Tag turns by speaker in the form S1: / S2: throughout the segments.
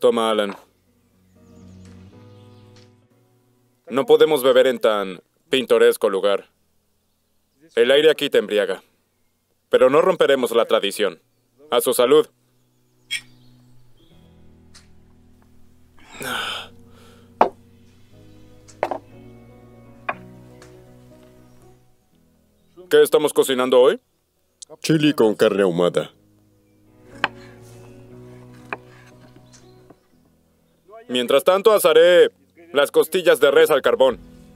S1: Toma, Alan. No podemos beber en tan pintoresco lugar. El aire aquí te embriaga. Pero no romperemos la tradición. A su salud. ¿Qué estamos cocinando hoy?
S2: Chili con carne ahumada.
S1: Mientras tanto, asaré las costillas de res al carbón.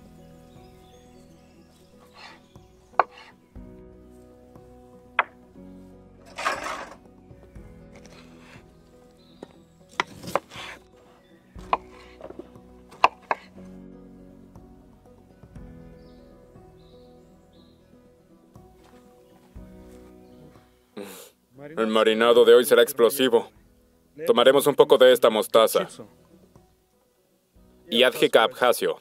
S1: El marinado de hoy será explosivo. Tomaremos un poco de esta mostaza. Y Adjika Abjasio.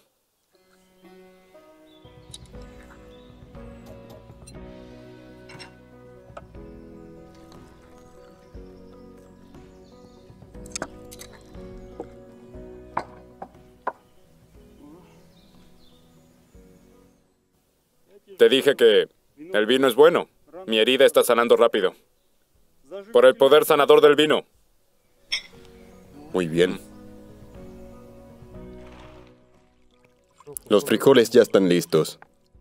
S1: Te dije que el vino es bueno. Mi herida está sanando rápido. Por el poder sanador del vino.
S2: Muy bien. Los frijoles ya están listos.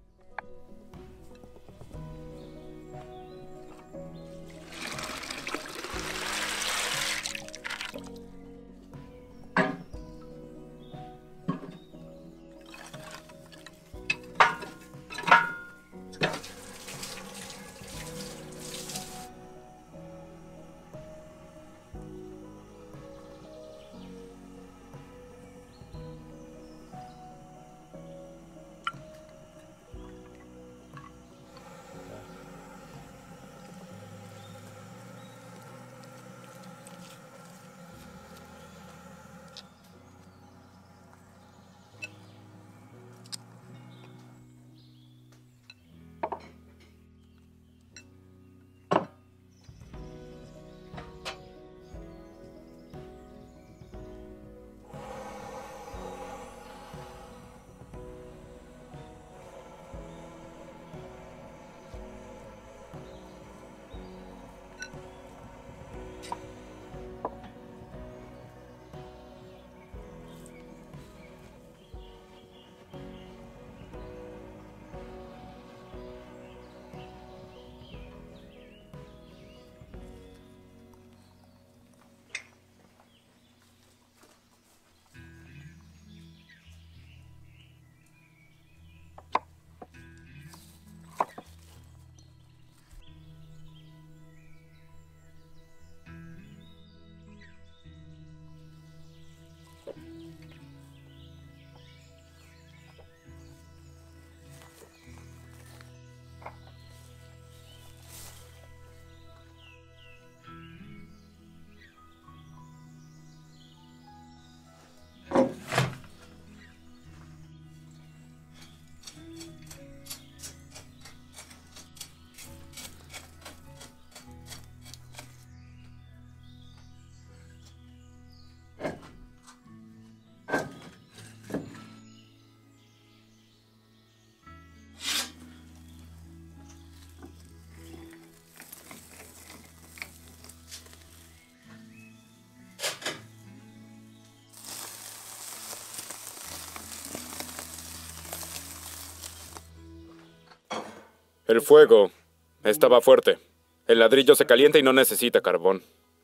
S1: El fuego estaba fuerte. El ladrillo se calienta y no necesita carbón.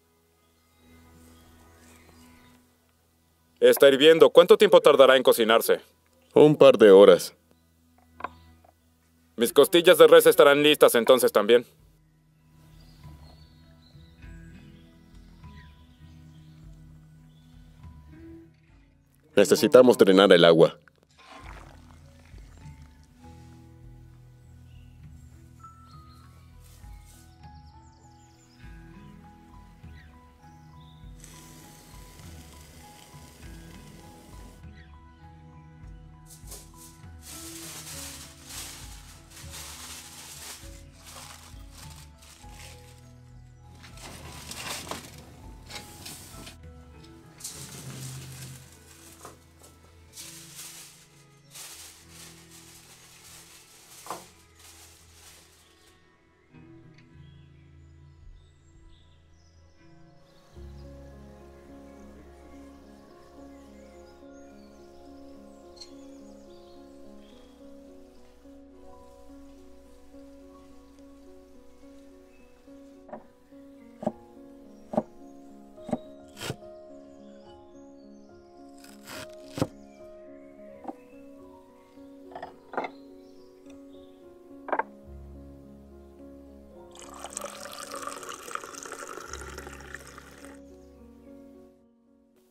S1: Está hirviendo. ¿Cuánto tiempo tardará en cocinarse?
S2: Un par de horas.
S1: Mis costillas de res estarán listas entonces también.
S2: Necesitamos drenar el agua.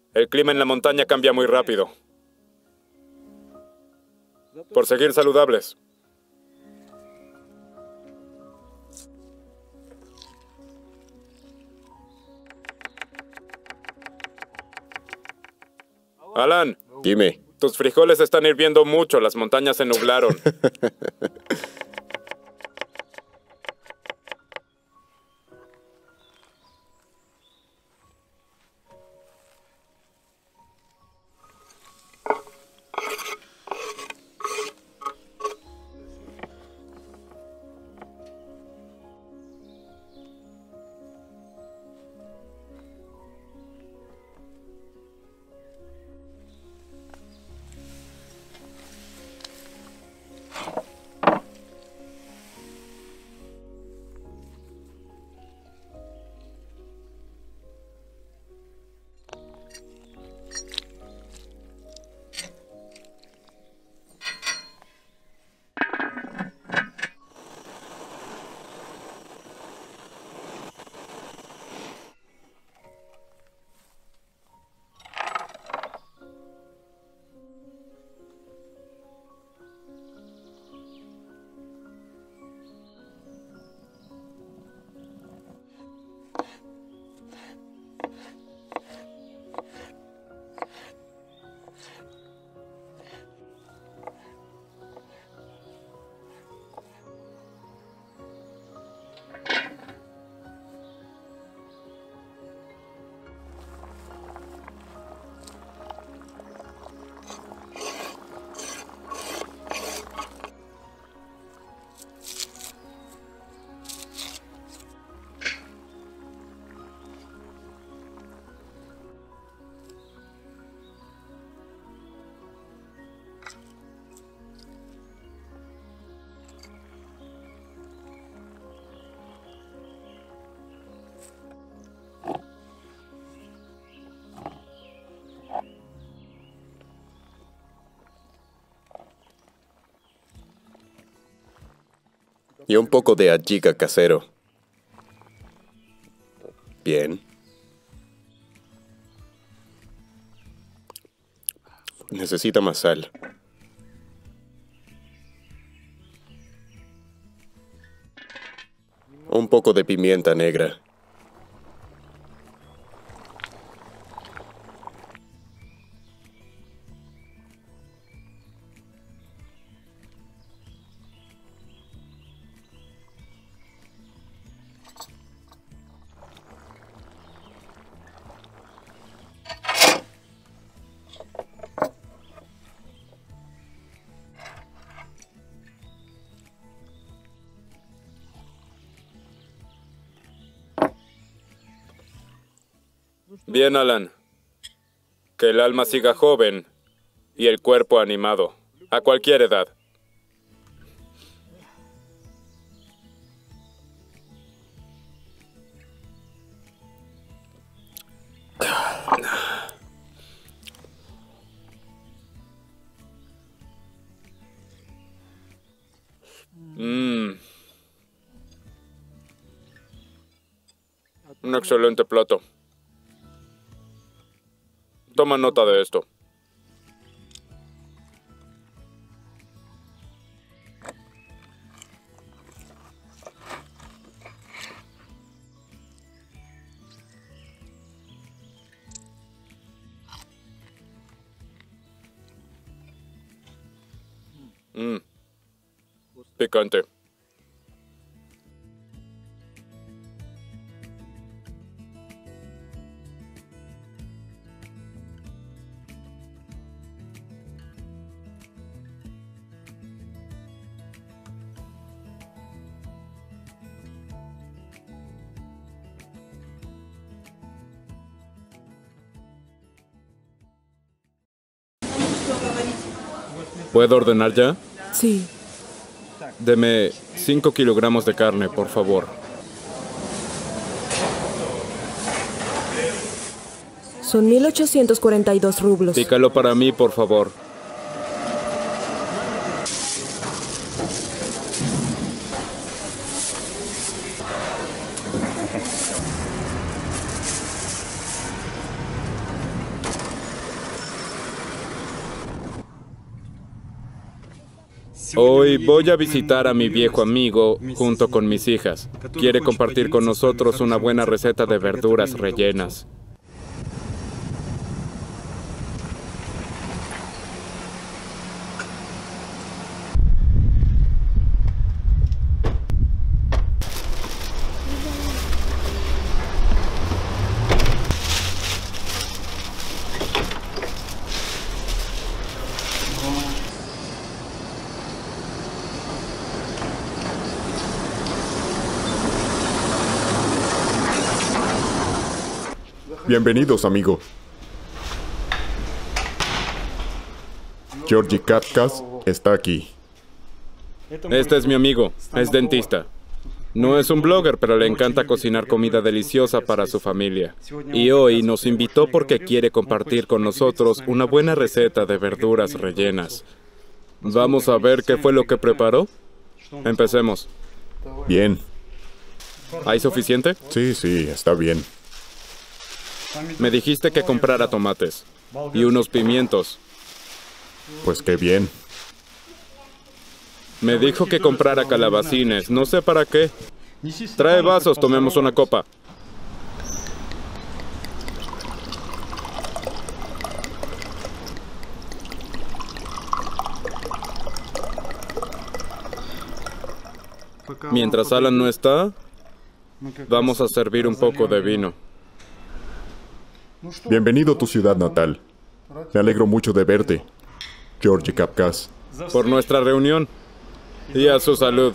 S1: El clima en la montaña cambia muy rápido. Por seguir saludables. Alan,
S2: Dime.
S1: tus frijoles están hirviendo mucho, las montañas se nublaron.
S2: Y un poco de ajica casero. Bien. Necesita más sal. Un poco de pimienta negra.
S1: Bien, Alan. Que el alma siga joven y el cuerpo animado, a cualquier edad. Un excelente plato. Toma nota de esto. Picante. ¿Puedo ordenar ya?
S3: Sí.
S1: Deme 5 kilogramos de carne, por favor.
S3: Son 1.842 rublos.
S1: Pícalo para mí, por favor. Hoy voy a visitar a mi viejo amigo junto con mis hijas. Quiere compartir con nosotros una buena receta de verduras rellenas.
S4: Bienvenidos, amigo. Georgi Kafkas está aquí.
S1: Este es mi amigo, es dentista. No es un blogger, pero le encanta cocinar comida deliciosa para su familia. Y hoy nos invitó porque quiere compartir con nosotros una buena receta de verduras rellenas. ¿Vamos a ver qué fue lo que preparó? Empecemos.
S4: Bien.
S1: ¿Hay suficiente?
S4: Sí, está bien.
S1: Me dijiste que comprara tomates y unos pimientos.
S4: Pues qué bien.
S1: Me dijo que comprara calabacines, no sé para qué. Trae vasos, tomemos una copa. Mientras Alan no está, vamos a servir un poco de vino.
S4: Bienvenido a tu ciudad natal. Me alegro mucho de verte, Georgi Kafkas.
S1: Por nuestra reunión. Y a su salud.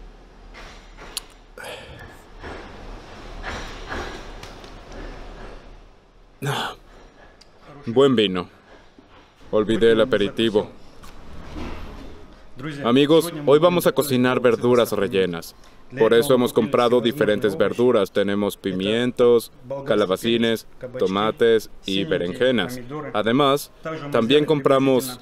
S1: Buen vino. Olvidé el aperitivo. Amigos, hoy vamos a cocinar verduras rellenas. Por eso hemos comprado diferentes verduras. Tenemos pimientos, calabacines, tomates y berenjenas. Además, también compramos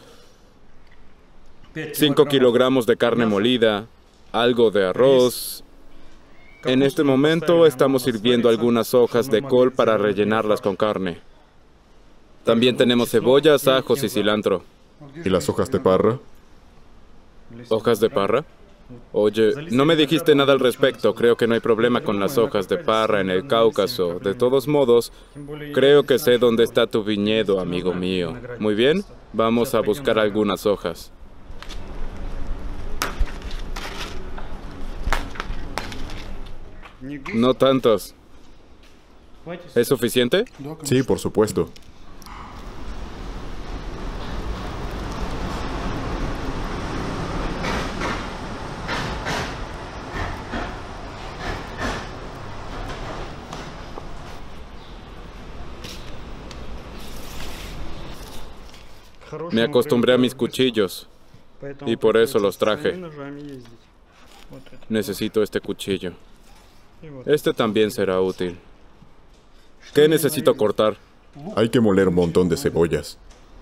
S1: 5 kilogramos de carne molida, algo de arroz. En este momento estamos sirviendo algunas hojas de col para rellenarlas con carne. También tenemos cebollas, ajos y cilantro.
S4: ¿Y las hojas de parra?
S1: ¿Hojas de parra? Oye, no me dijiste nada al respecto. Creo que no hay problema con las hojas de parra en el Cáucaso. De todos modos, creo que sé dónde está tu viñedo, amigo mío. Muy bien, vamos a buscar algunas hojas. No tantos. ¿Es suficiente?
S4: Sí, por supuesto.
S1: Me acostumbré a mis cuchillos y por eso los traje. Necesito este cuchillo. Este también será útil. ¿Qué necesito cortar?
S4: Hay que moler un montón de cebollas.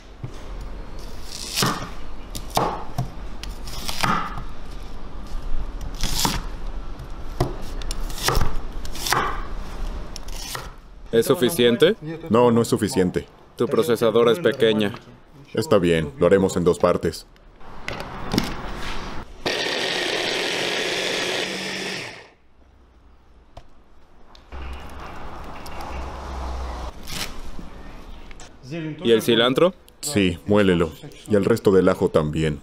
S1: ¿Es suficiente?
S4: No, no es suficiente.
S1: Tu procesadora es pequeña.
S4: Está bien, lo haremos en 2 partes.
S1: ¿Y el cilantro?
S4: Sí, muélelo. Y el resto del ajo también.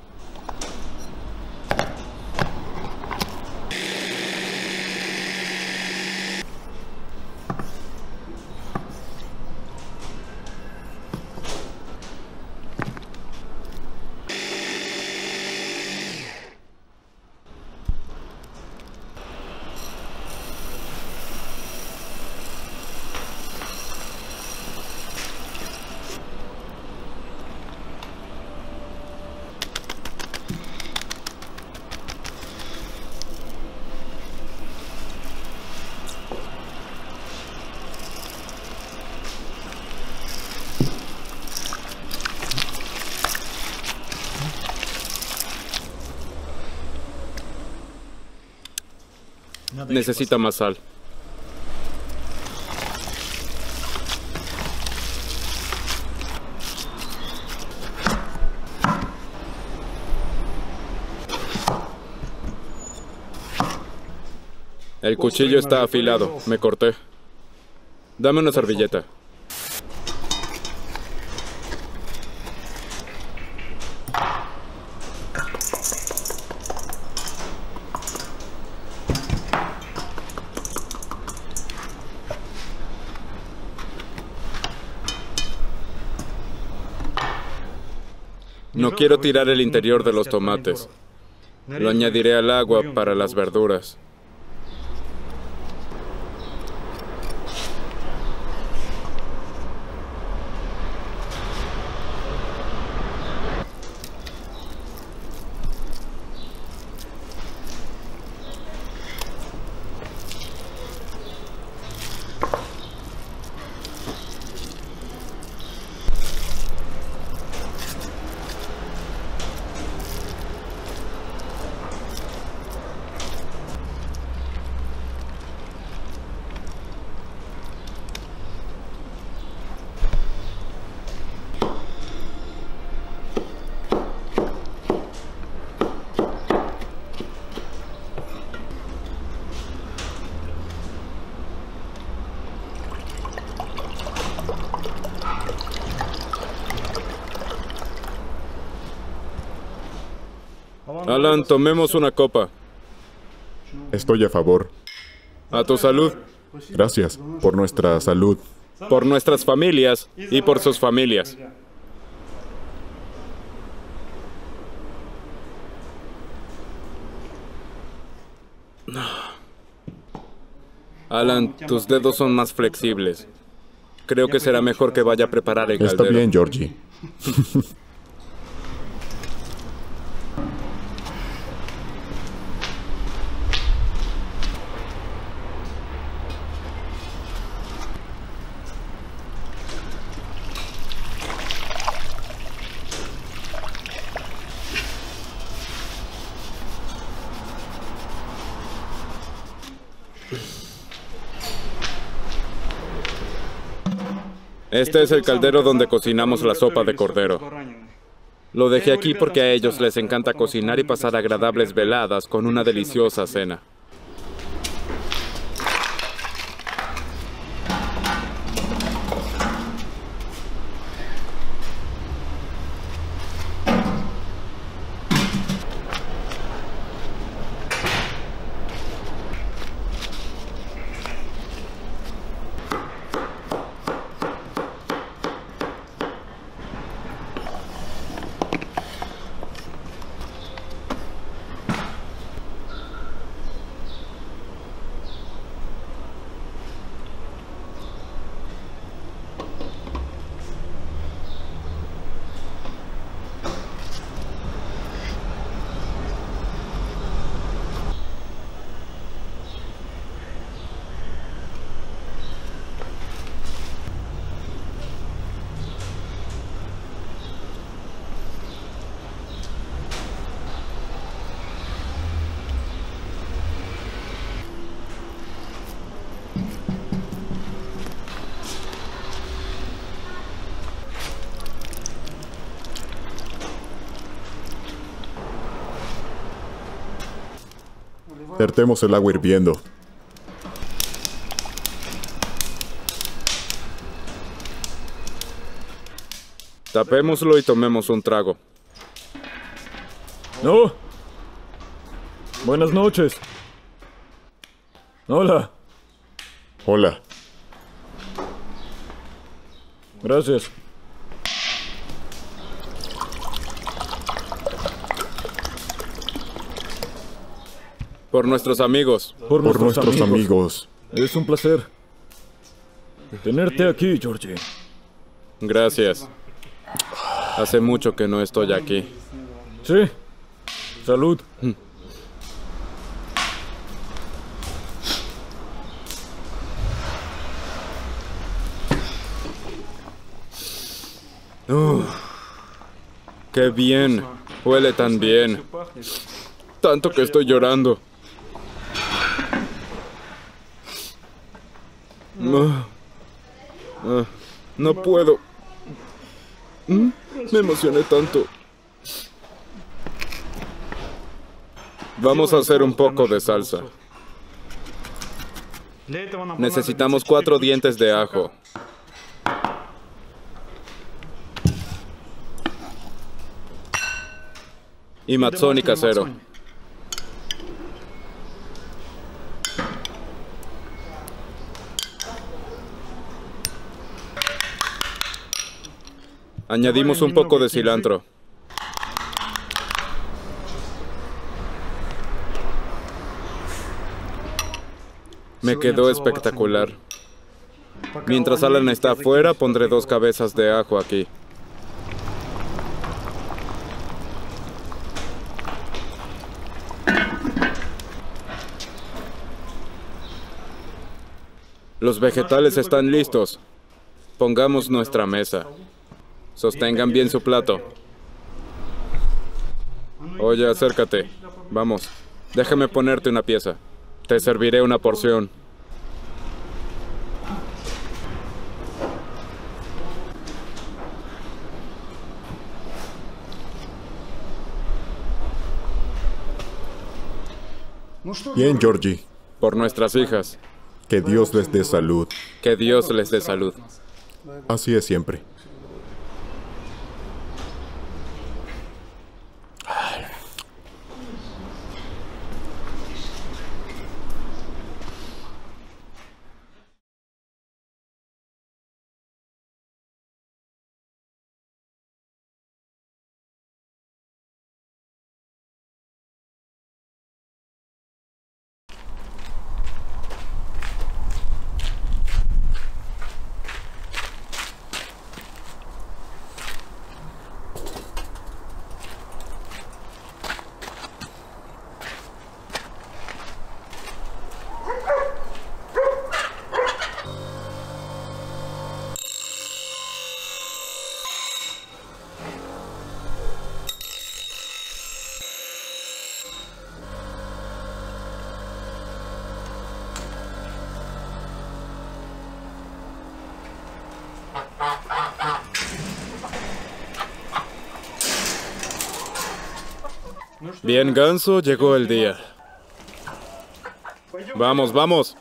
S1: Necesita más sal. El cuchillo está afilado. Me corté. Dame una servilleta. No quiero tirar el interior de los tomates. Lo añadiré al agua para las verduras. Alan, tomemos una copa.
S4: Estoy a favor.
S1: A tu salud.
S4: Gracias por nuestra salud.
S1: Por nuestras familias y por sus familias. Alan, tus dedos son más flexibles. Creo que será mejor que vaya a preparar el caldero.
S4: Está bien, Georgie.
S1: Este es el caldero donde cocinamos la sopa de cordero. Lo dejé aquí porque a ellos les encanta cocinar y pasar agradables veladas con una deliciosa cena.
S4: Vertemos el agua hirviendo.
S1: Tapémoslo y tomemos un trago.
S5: ¡No! Buenas noches. Hola.
S4: Hola.
S5: Gracias.
S1: Por nuestros amigos.
S5: Por
S4: nuestros amigos.
S5: Es un placer tenerte aquí, Georgie.
S1: Gracias. Hace mucho que no estoy aquí.
S5: Sí. Salud.
S1: ¡Qué bien! Huele tan bien. Tanto que estoy llorando. No puedo. Me emocioné tanto. Vamos a hacer un poco de salsa. Necesitamos 4 dientes de ajo. Y matsoni casero. Añadimos un poco de cilantro. Me quedó espectacular. Mientras Alan está afuera, pondré 2 cabezas de ajo aquí. Los vegetales están listos. Pongamos nuestra mesa. Sostengan bien su plato. Oye, acércate. Vamos, déjame ponerte una pieza. Te serviré una porción.
S4: Bien, Georgie.
S1: Por nuestras hijas.
S4: Que Dios les dé salud.
S1: Que Dios les dé salud.
S4: Así es siempre.
S1: Bien, ganso, llegó el día. Vamos, vamos.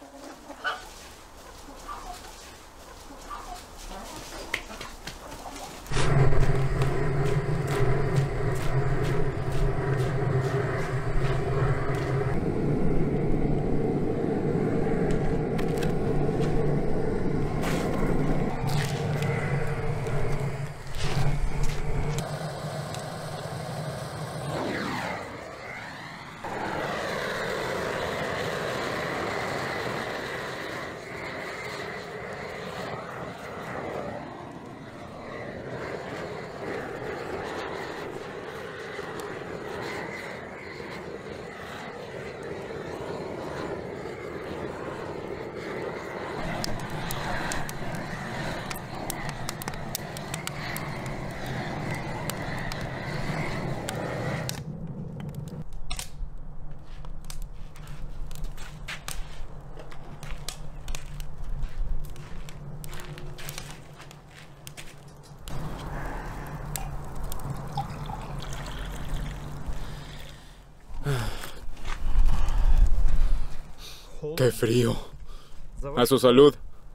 S4: ¡Qué frío!
S1: A su salud.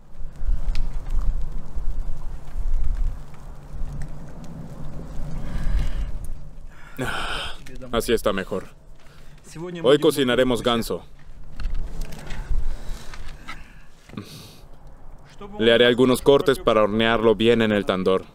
S1: Así está mejor. Hoy cocinaremos ganso. Le haré algunos cortes para hornearlo bien en el tandor.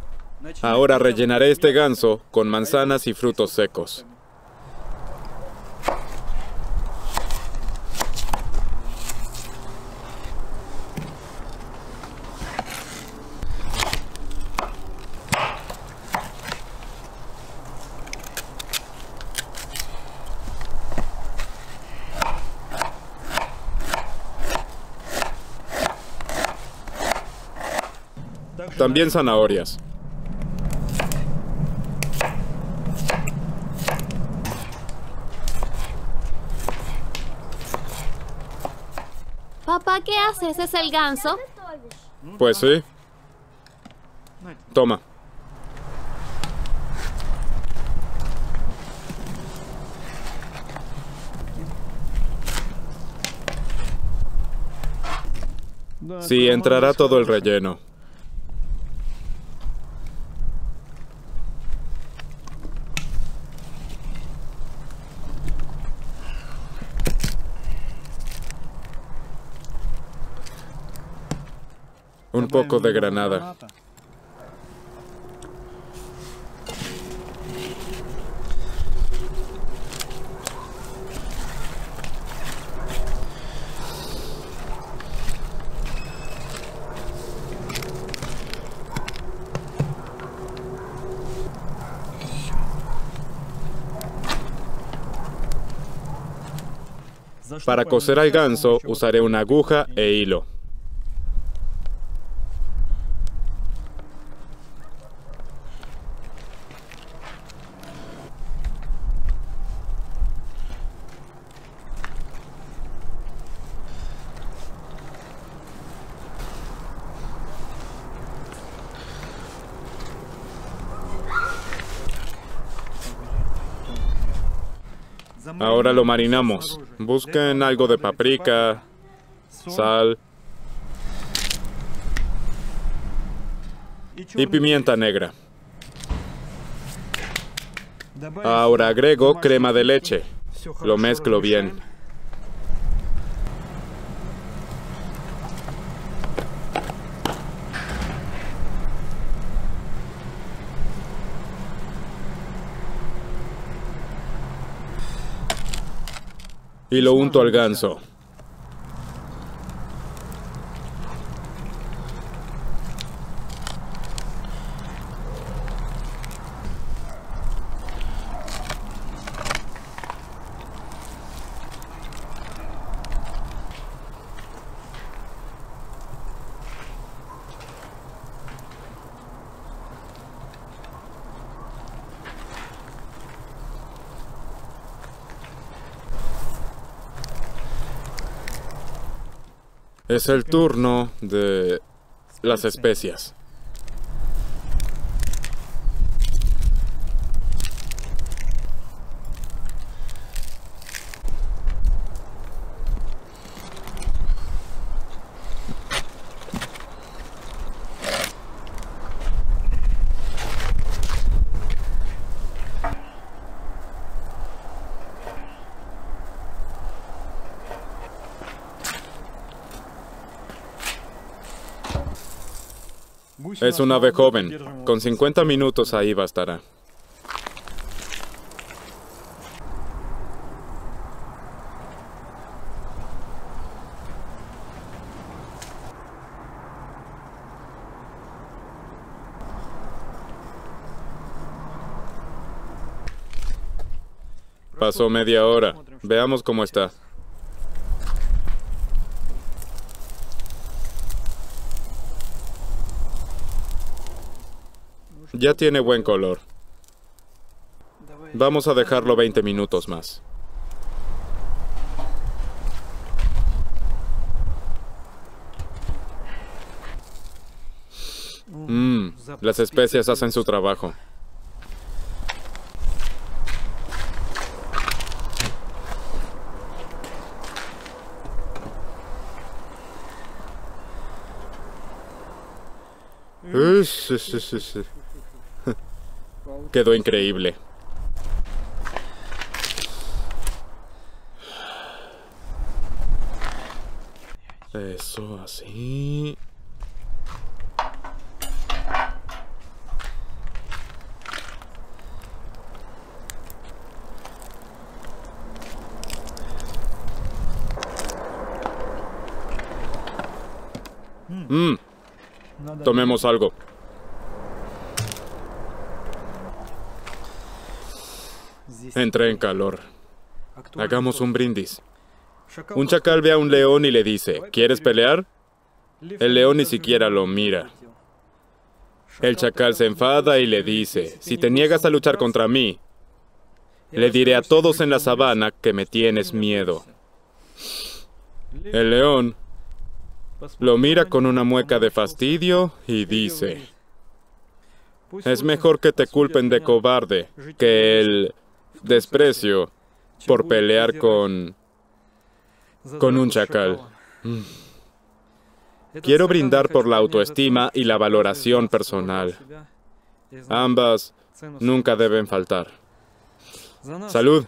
S1: Ahora rellenaré este ganso con manzanas y frutos secos. También zanahorias.
S6: Papá, ¿qué haces? ¿Es el ganso?
S1: Pues sí. Toma. Sí, entrará todo el relleno. Un poco de granada. Para cocer al ganso, usaré una aguja e hilo. Ahora lo marinamos. Busquen algo de paprika, sal y pimienta negra. Ahora agrego crema de leche. Lo mezclo bien. Y lo unto al ganso. Es el turno de las especias. Es un ave joven. Con 50 minutos ahí bastará. Pasó media hora. Veamos cómo está. Ya tiene buen color. Vamos a dejarlo 20 minutos más. Las especias hacen su trabajo. Sí. Quedó increíble. Eso así. Tomemos algo. Entré en calor. Hagamos un brindis. Un chacal ve a un león y le dice, ¿quieres pelear? El león ni siquiera lo mira. El chacal se enfada y le dice, si te niegas a luchar contra mí, le diré a todos en la sabana que me tienes miedo. El león lo mira con una mueca de fastidio y dice, es mejor que te culpen de cobarde que el desprecio por pelear con un chacal. Quiero brindar por la autoestima y la valoración personal. Ambas nunca deben faltar. ¡Salud!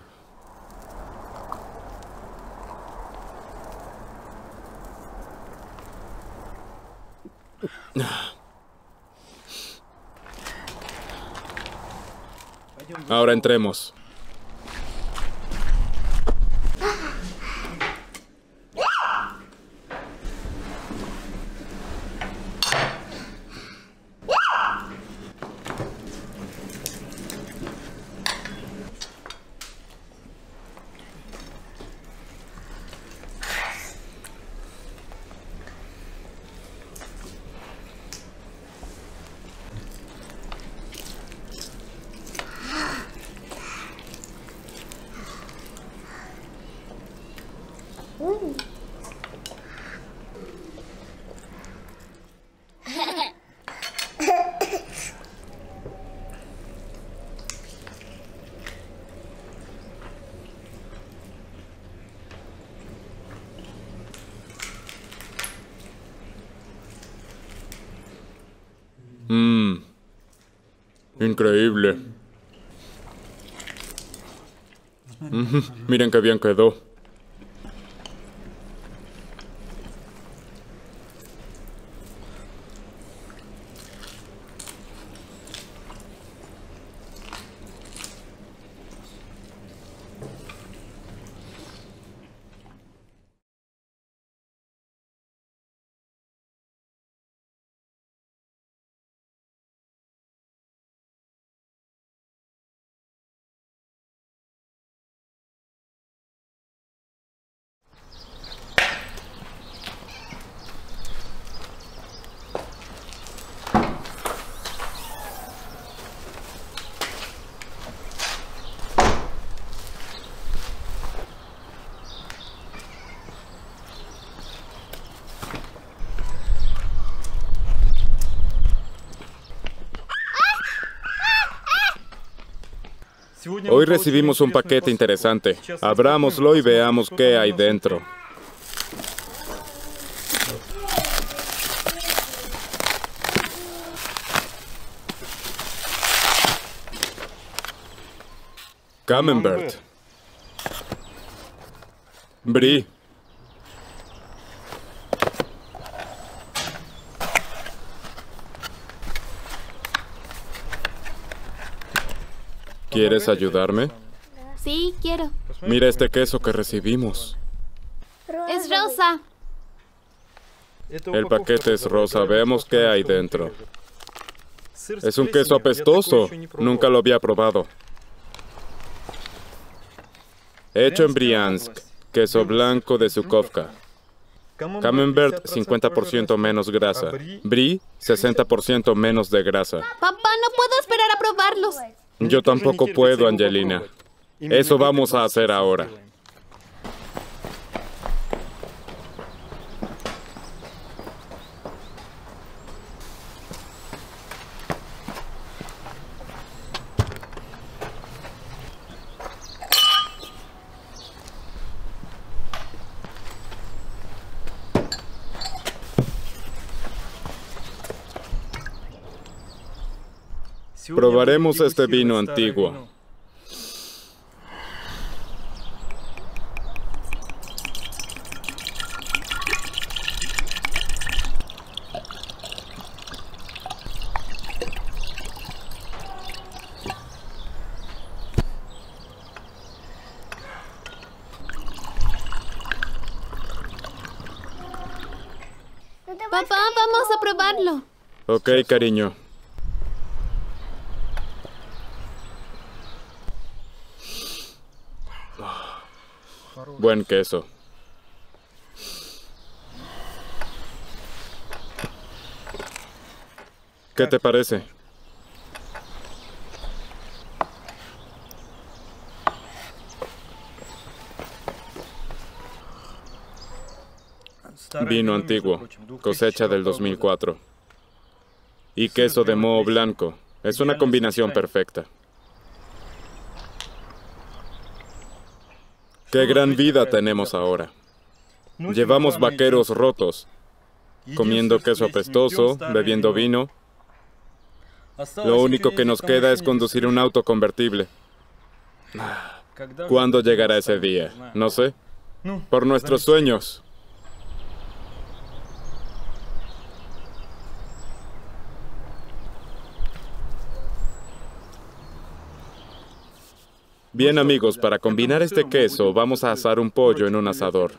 S1: Ahora entremos. Increíble. Miren qué bien quedó. Hoy recibimos un paquete interesante. Abrámoslo y veamos qué hay dentro. Camembert. Brie. ¿Quieres ayudarme?
S6: Sí, quiero.
S1: Mira este queso que recibimos.
S6: Es rosa.
S1: El paquete es rosa. Veamos qué hay dentro. Es un queso apestoso. Nunca lo había probado. Hecho en Briansk. Queso blanco de Sukovka. Camembert, 50% menos grasa. Brie, 60% menos de grasa.
S6: Papá, no puedo esperar a probarlos.
S1: Yo tampoco puedo, Angelina. Eso vamos a hacer ahora. Probaremos este vino antiguo.
S6: Papá, vamos a probarlo.
S1: Ok, cariño. Buen queso. ¿Qué te parece? Vino antiguo, cosecha del 2004. Y queso de moho blanco. Es una combinación perfecta. ¡Qué gran vida tenemos ahora! Llevamos vaqueros rotos, comiendo queso apestoso, bebiendo vino. Lo único que nos queda es conducir un auto convertible. ¿Cuándo llegará ese día? No sé. Por nuestros sueños. Bien, amigos, para combinar este queso, vamos a asar un pollo en un asador.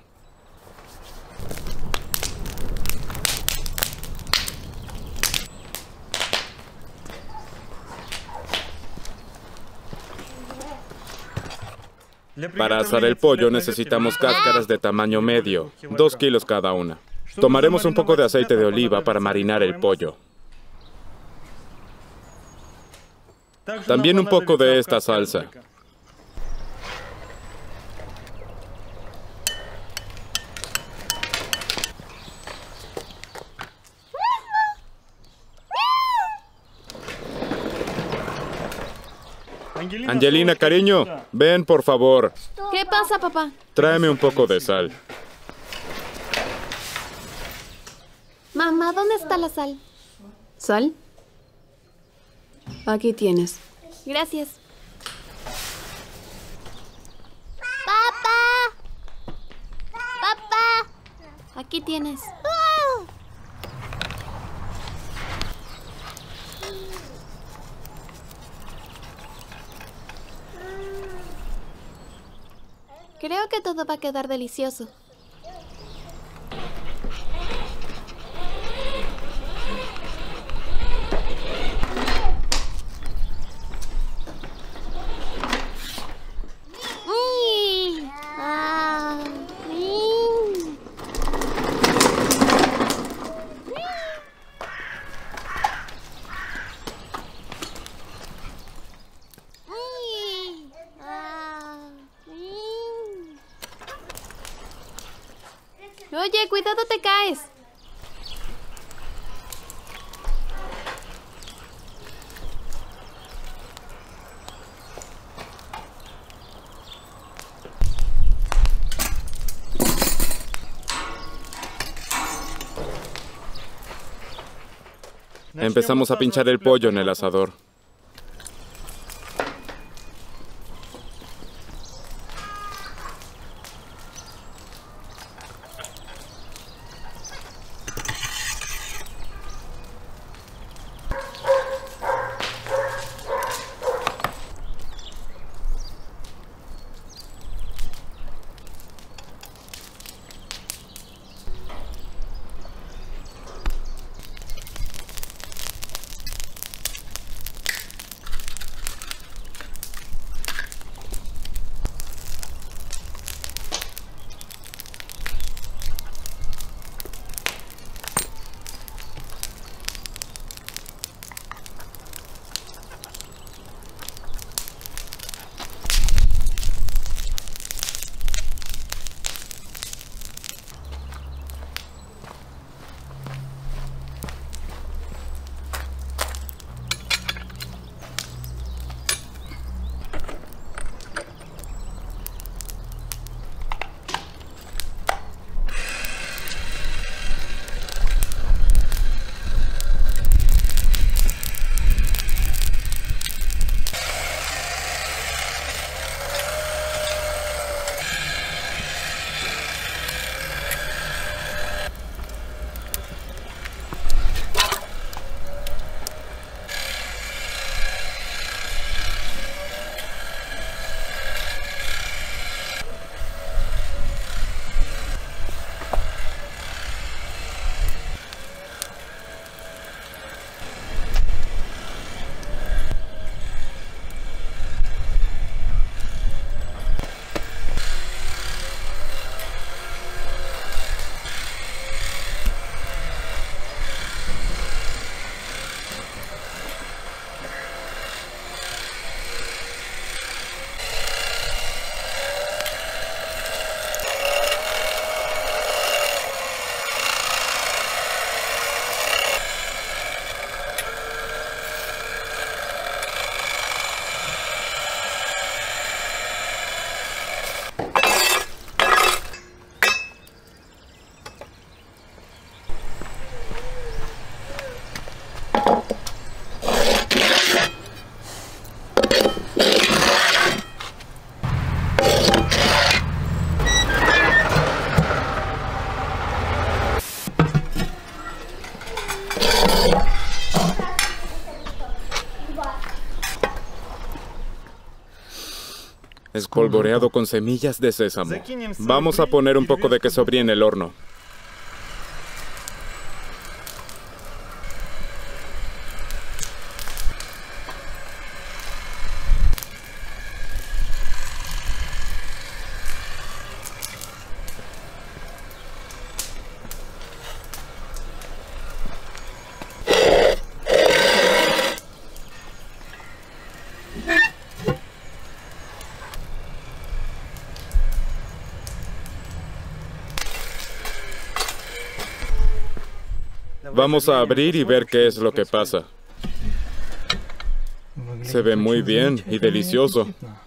S1: Para asar el pollo necesitamos cáscaras de tamaño medio, 2 kilos cada una. Tomaremos un poco de aceite de oliva para marinar el pollo. También un poco de esta salsa. Angelina, cariño, ven por favor.
S6: ¿Qué pasa, papá?
S1: Tráeme un poco de sal.
S6: Mamá, ¿dónde está la sal?
S7: ¿Sal? Aquí tienes.
S6: Gracias. ¡Papá! ¡Papá! Aquí tienes. Creo que todo va a quedar delicioso. Oye, cuidado, te caes.
S1: Empezamos a pinchar el pollo en el asador. Espolvoreado con semillas de sésamo. Vamos a poner un poco de queso brie en el horno. Vamos a abrir y ver qué es lo que pasa. Se ve muy bien y delicioso.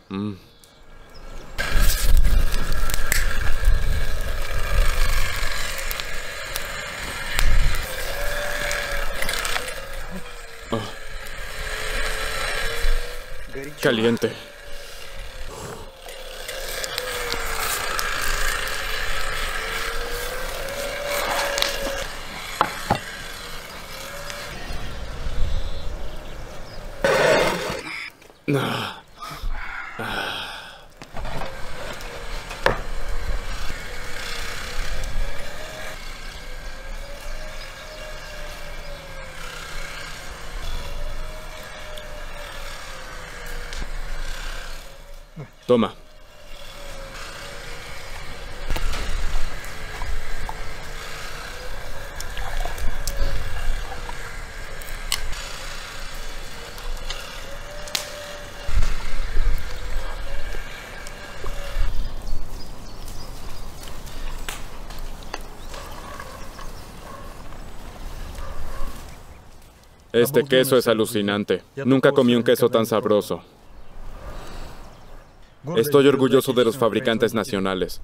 S1: Oh. Caliente. Toma. Este queso es alucinante. Nunca comí un queso tan sabroso. Estoy orgulloso de los fabricantes nacionales.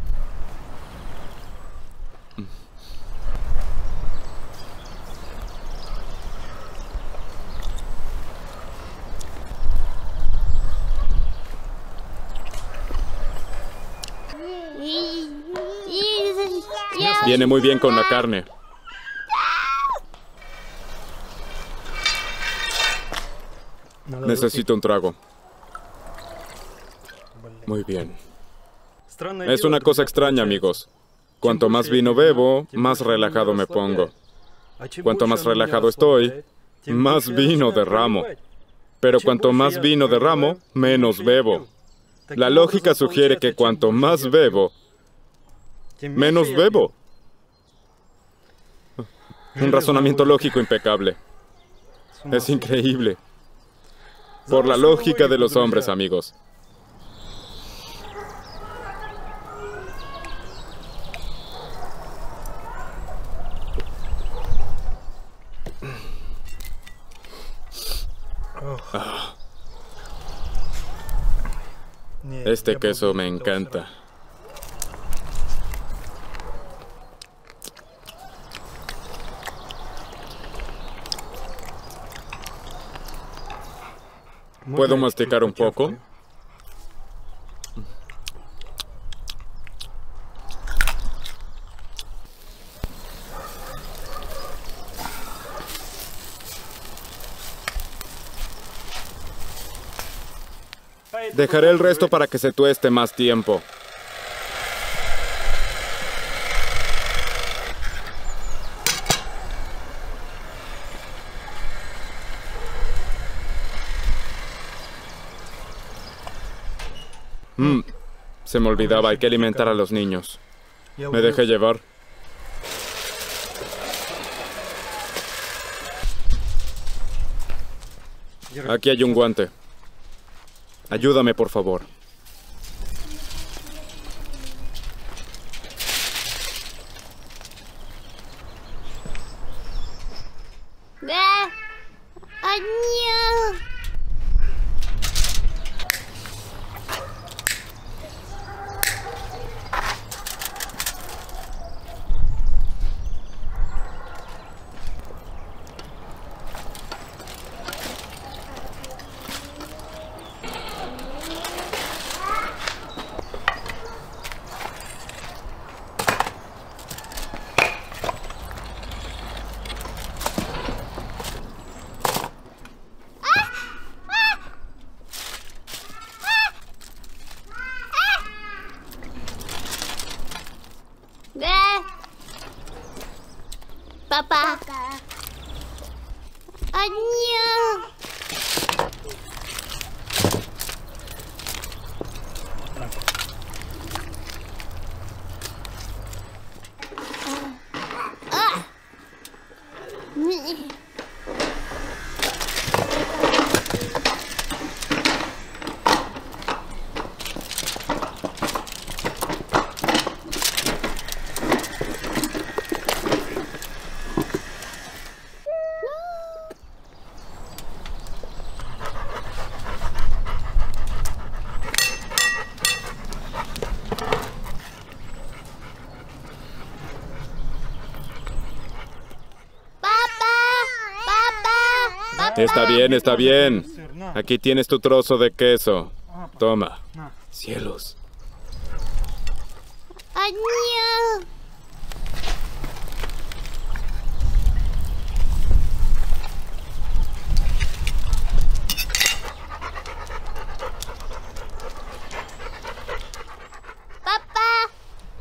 S1: Viene muy bien con la carne. Necesito un trago. Muy bien. Es una cosa extraña, amigos. Cuanto más vino bebo, más relajado me pongo. Cuanto más relajado estoy, más vino derramo. Pero cuanto más vino derramo, menos bebo. La lógica sugiere que cuanto más bebo, menos bebo. Un razonamiento lógico impecable. Es increíble. Por la lógica de los hombres, amigos. Este queso me encanta. ¿Puedo masticar un poco? Dejaré el resto para que se tueste más tiempo. Se me olvidaba, hay que alimentar a los niños. Me dejé llevar. Aquí hay un guante. Ayúdame, por favor.
S6: Papá. ¡Año!
S1: Está bien, está bien. Aquí tienes tu trozo de queso. Toma. Cielos.
S6: ¡Año! ¡Papá!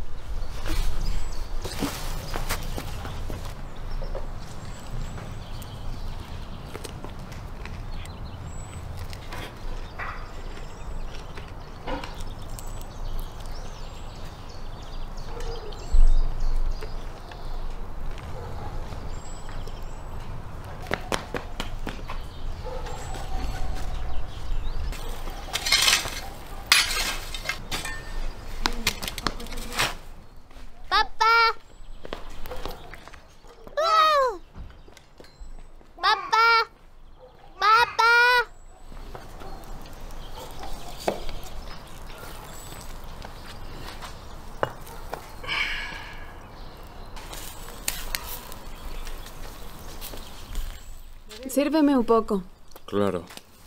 S7: Sírveme un poco.
S1: Claro.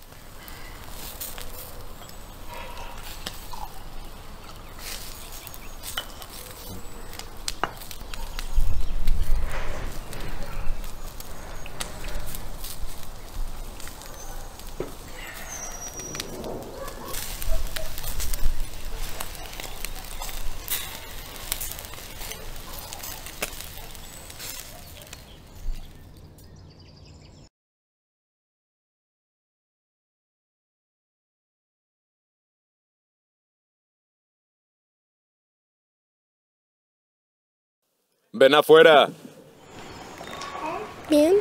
S1: Ven afuera.
S8: Bien.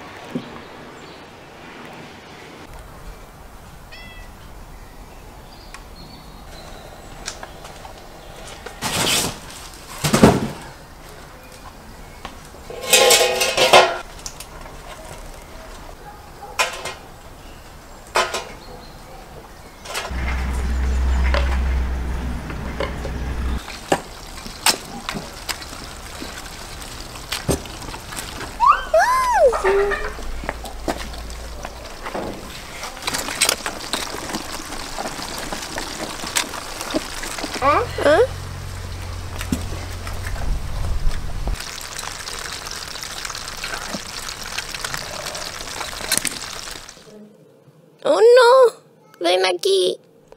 S8: Oh no, ven aquí.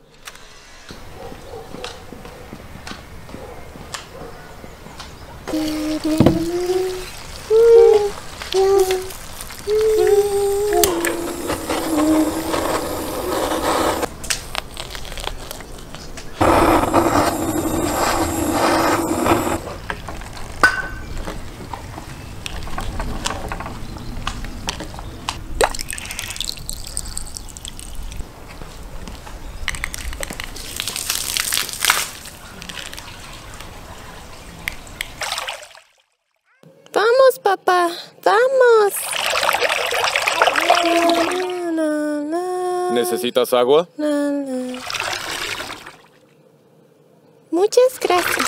S8: Vamos, papá, vamos.
S1: ¿Necesitas agua?
S8: Muchas gracias.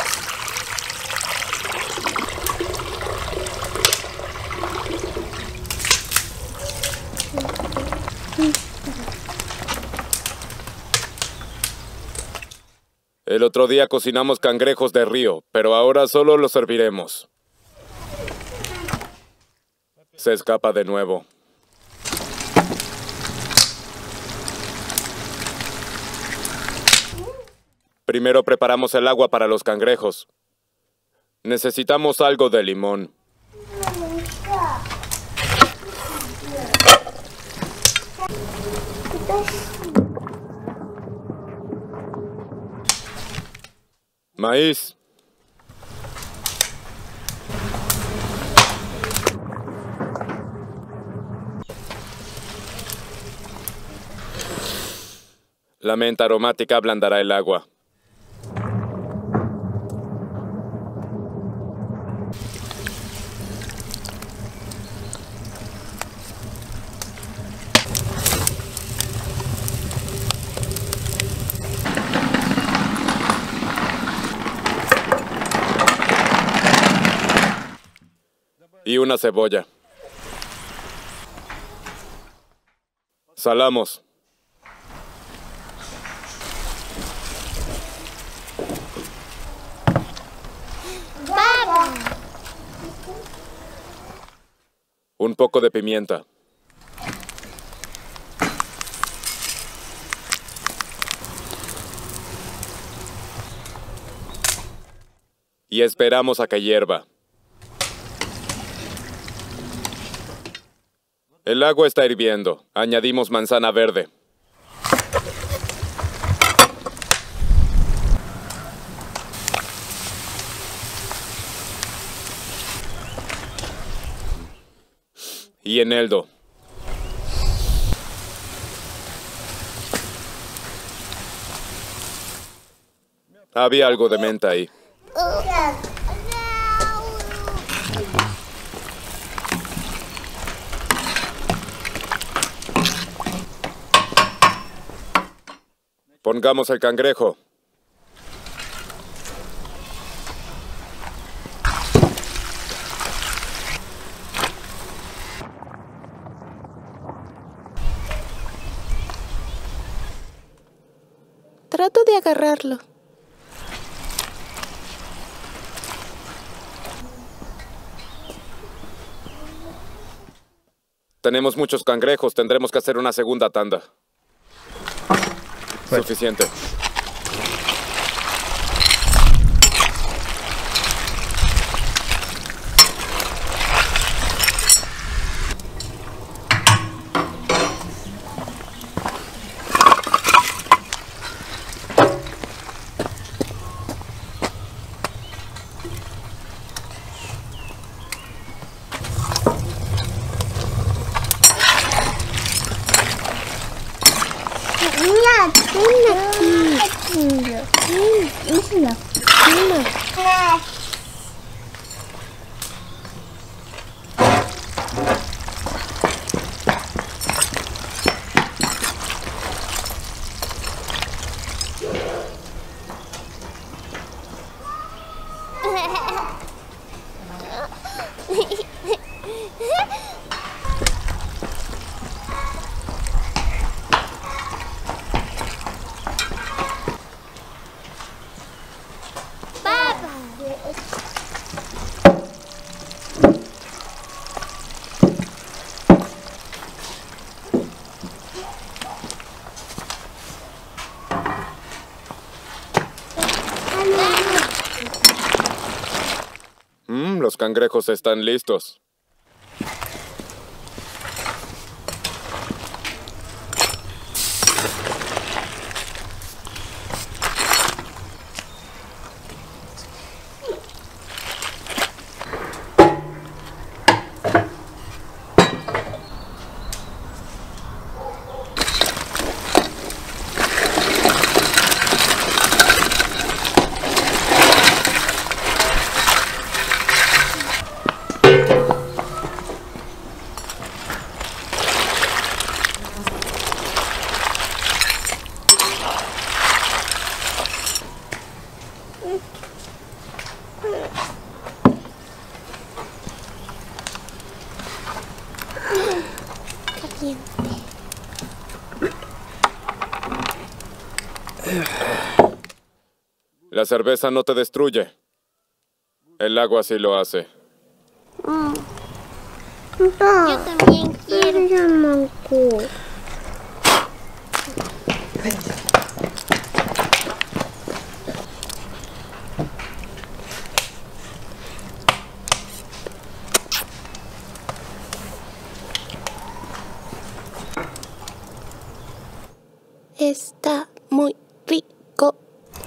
S1: El otro día cocinamos cangrejos de río, pero ahora solo los serviremos. Se escapa de nuevo. Primero preparamos el agua para los cangrejos. Necesitamos algo de limón. Maíz. La menta aromática ablandará el agua. Y una cebolla. Salamos.
S6: Papá.
S1: Un poco de pimienta. Y esperamos a que hierva. El agua está hirviendo. Añadimos manzana verde. Y eneldo. Había algo de menta ahí. Pongamos el cangrejo.
S8: Trato de agarrarlo.
S1: Tenemos muchos cangrejos. Tendremos que hacer una segunda tanda. Suficiente. Los cangrejos están listos. La cerveza no te destruye. El agua sí lo hace.
S6: Yo también quiero.
S8: Está muy rico.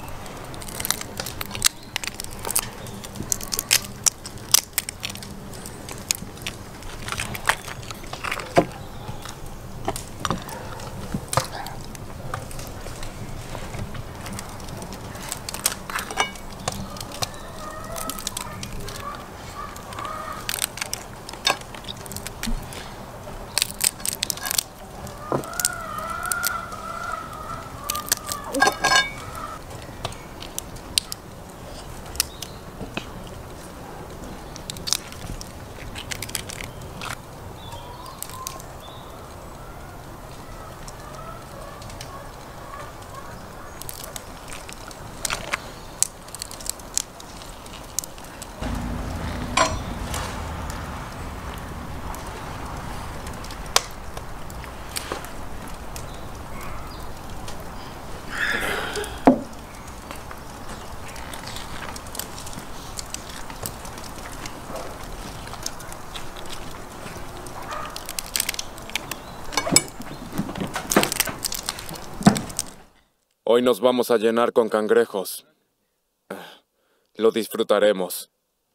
S1: Hoy nos vamos a llenar con cangrejos. Lo disfrutaremos.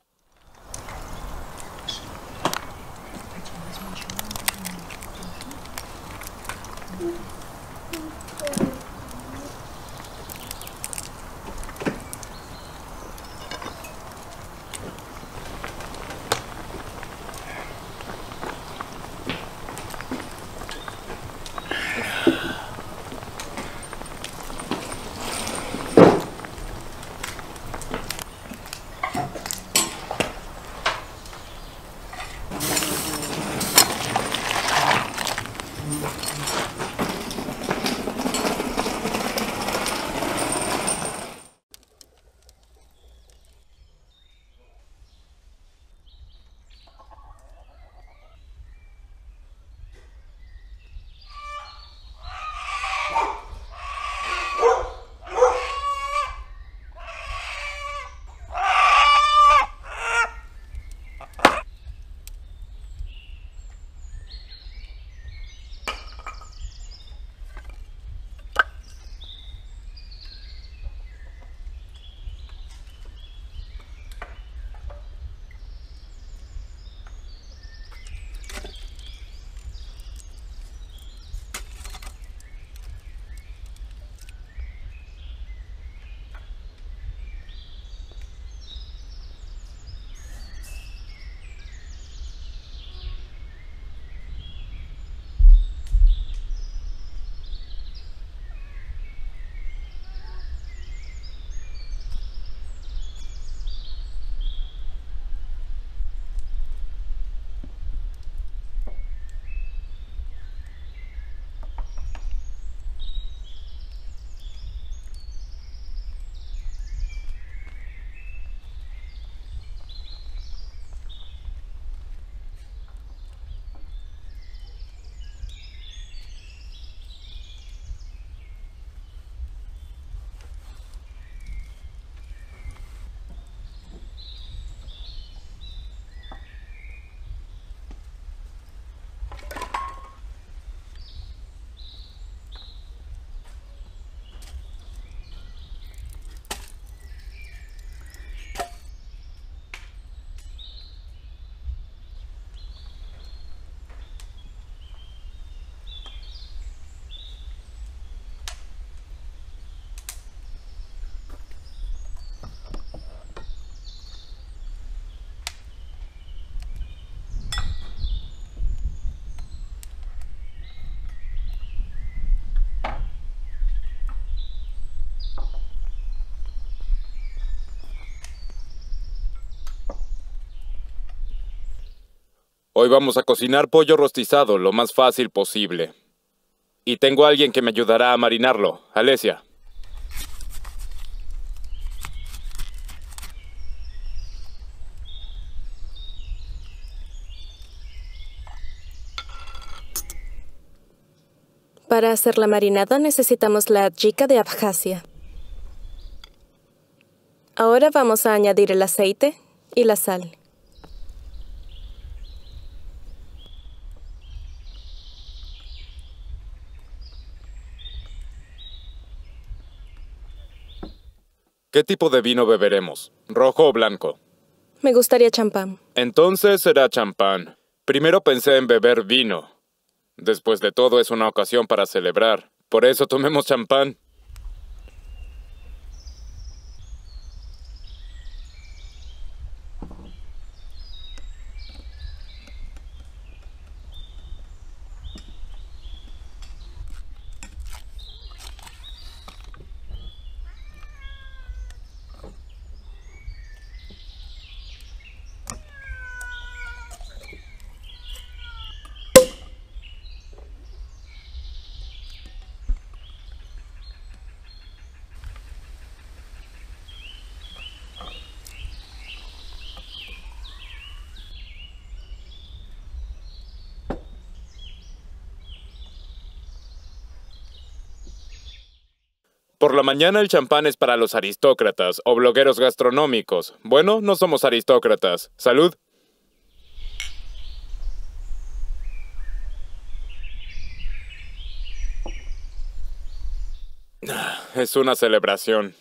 S1: Hoy vamos a cocinar pollo rostizado lo más fácil posible. Y tengo a alguien que me ayudará a marinarlo. Alesia.
S8: Para hacer la marinada necesitamos la adjika de Abjasia. Ahora vamos a añadir el aceite y la sal.
S1: ¿Qué tipo de vino beberemos? ¿Rojo o blanco?
S8: Me gustaría champán.
S1: Entonces será champán. Primero pensé en beber vino. Después de todo, es una ocasión para celebrar. Por eso tomemos champán. Por la mañana el champán es para los aristócratas o blogueros gastronómicos. Bueno, no somos aristócratas. ¡Salud! Es una celebración.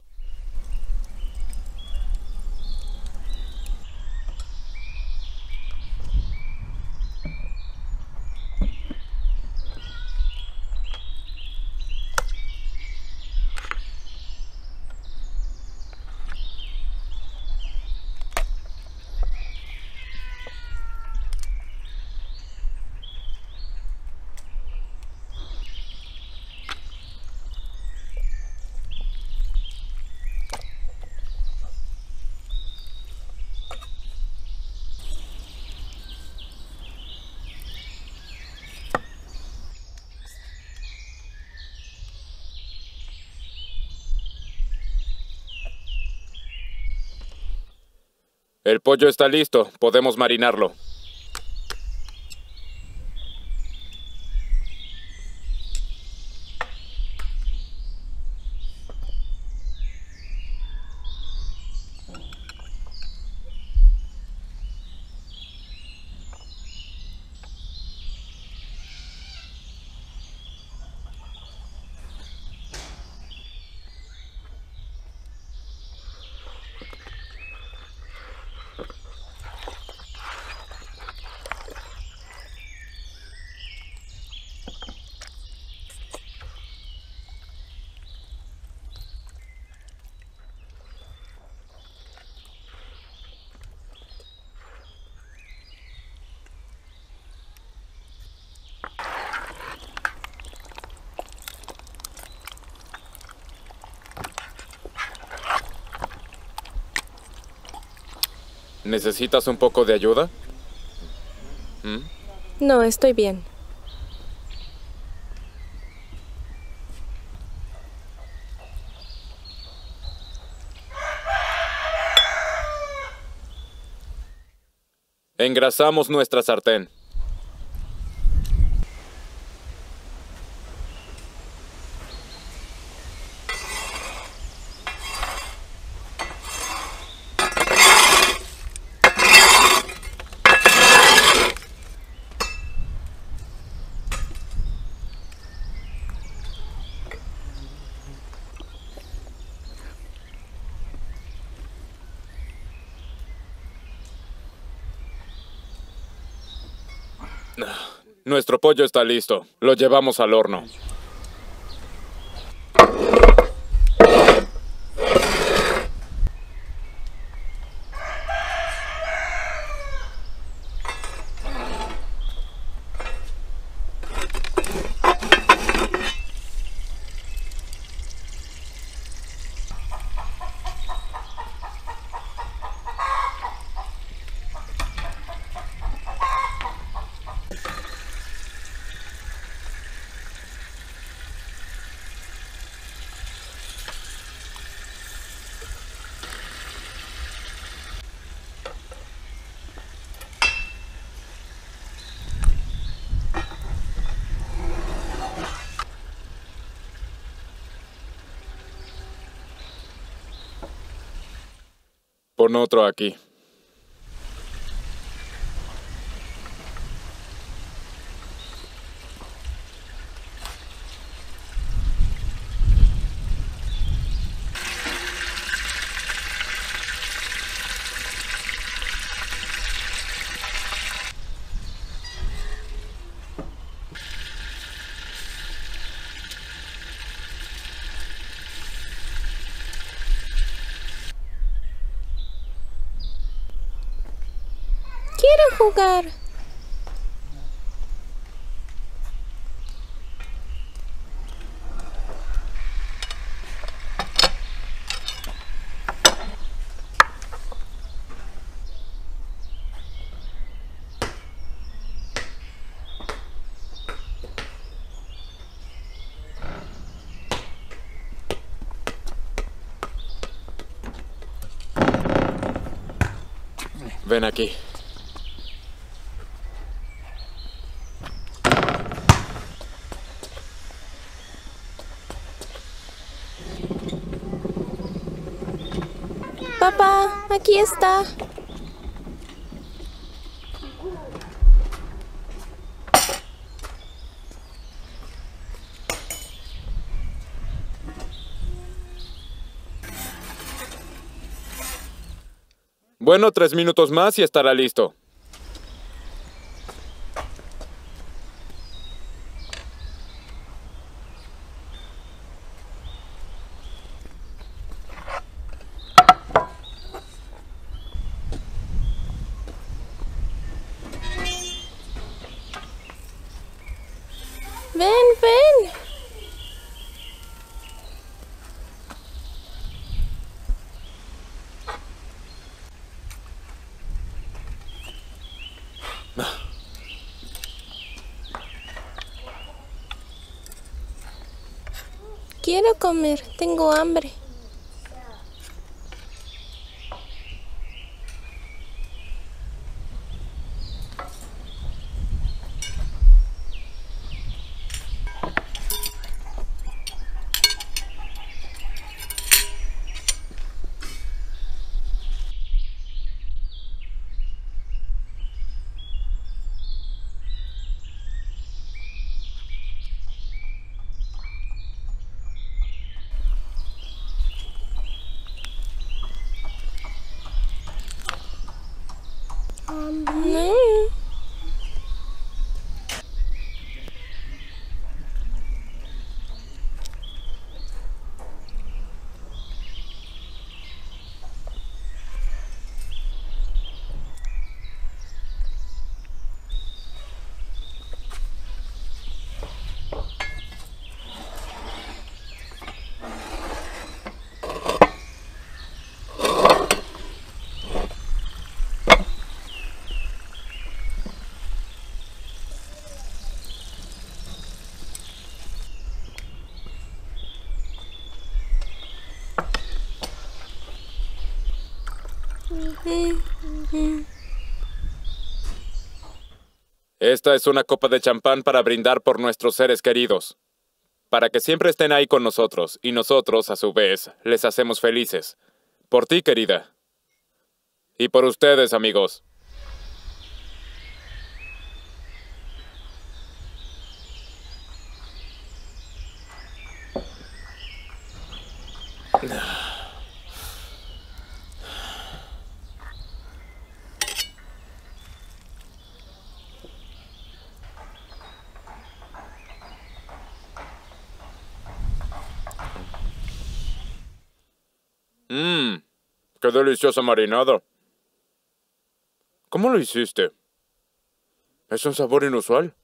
S1: El pollo está listo. Podemos marinarlo. ¿Necesitas un poco de ayuda?
S8: No, estoy bien.
S1: Engrasamos nuestra sartén. Nuestro pollo está listo. Lo llevamos al horno. Pon otro aquí.
S8: jugar.
S1: Ven aquí.
S8: Papá, aquí está.
S1: Bueno, 3 minutos más y estará listo.
S8: Ven, ven. Quiero comer, tengo hambre.
S1: Esta es una copa de champán para brindar por nuestros seres queridos, para que siempre estén ahí con nosotros, y nosotros, a su vez, les hacemos felices. Por ti, querida. Y por ustedes, amigos. ¡Qué deliciosa marinada! ¿Cómo lo hiciste? Es un sabor inusual.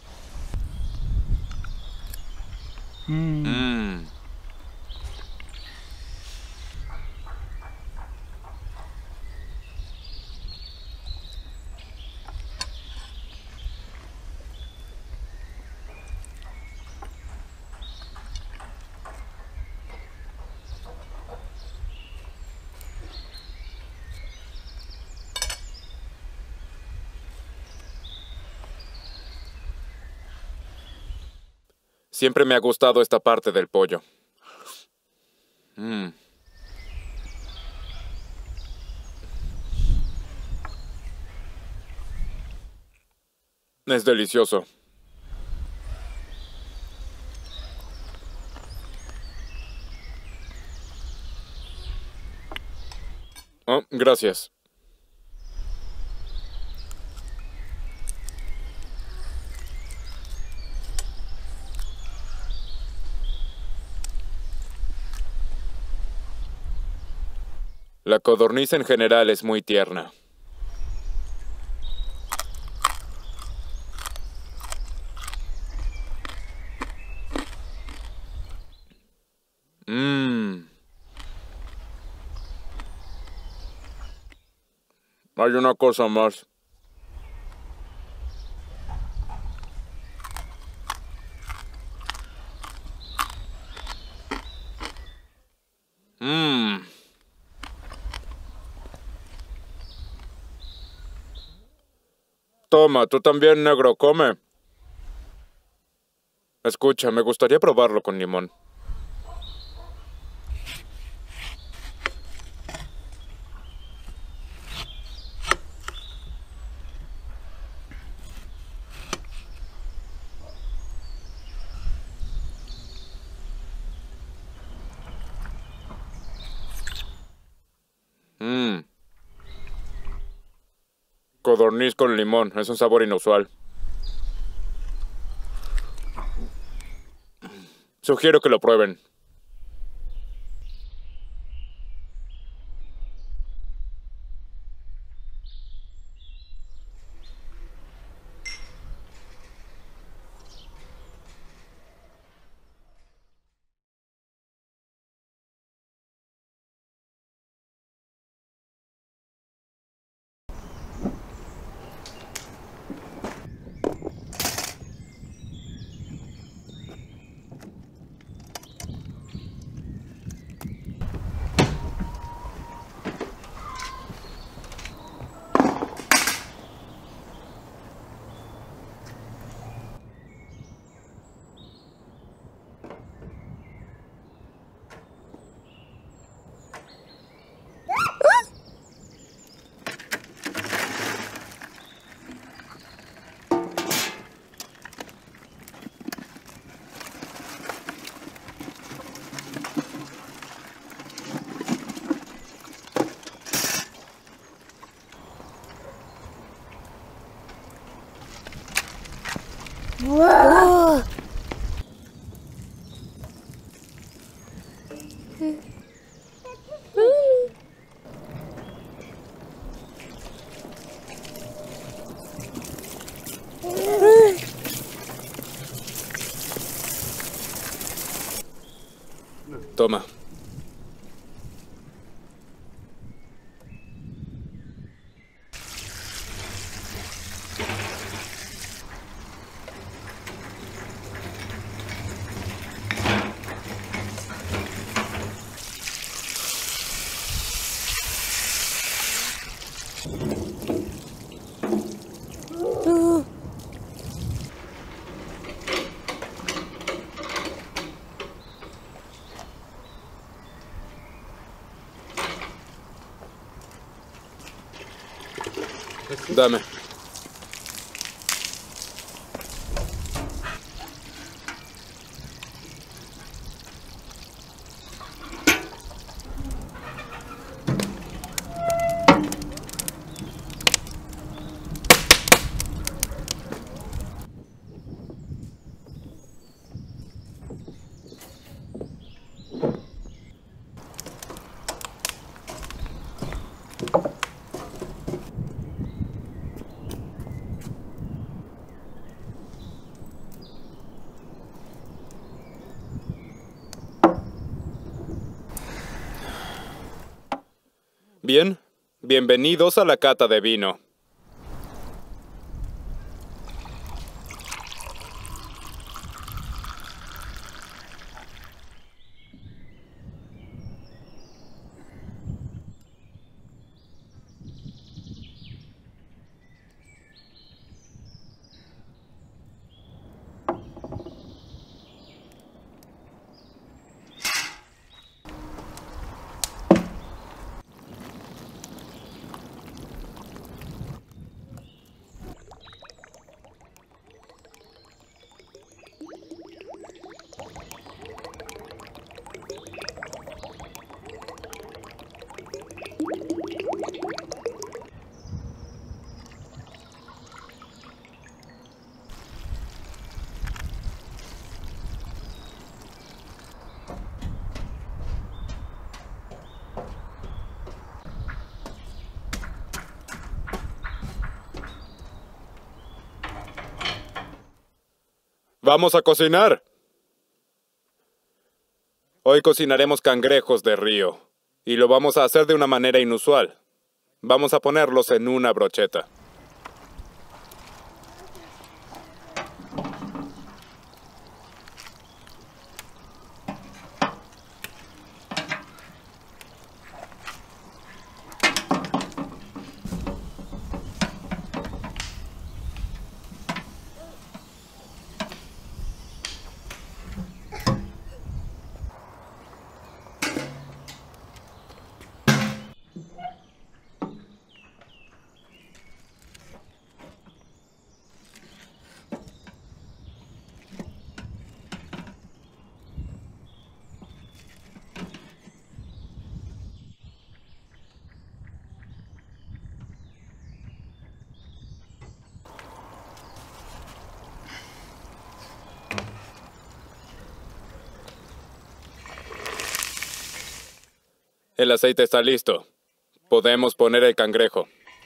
S1: Siempre me ha gustado esta parte del pollo. Es delicioso. Oh, gracias. La codorniz en general es muy tierna. Hay una cosa más. Toma, tú también, negro, come. Escucha, me gustaría probarlo con limón. Codorniz con limón, es un sabor inusual. Sugiero que lo prueben. Toma. Dame. Bien, bienvenidos a la cata de vino. ¡Vamos a cocinar! Hoy cocinaremos cangrejos de río, y lo vamos a hacer de una manera inusual. Vamos a ponerlos en una brocheta. El aceite está listo. Podemos poner el cangrejo.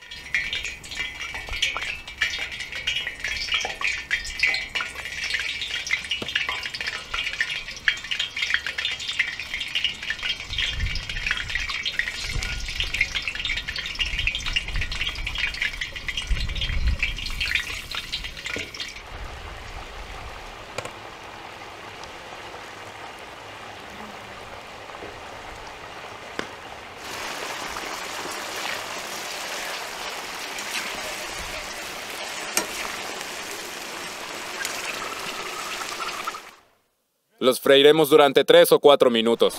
S1: Los freiremos durante 3 o 4 minutos.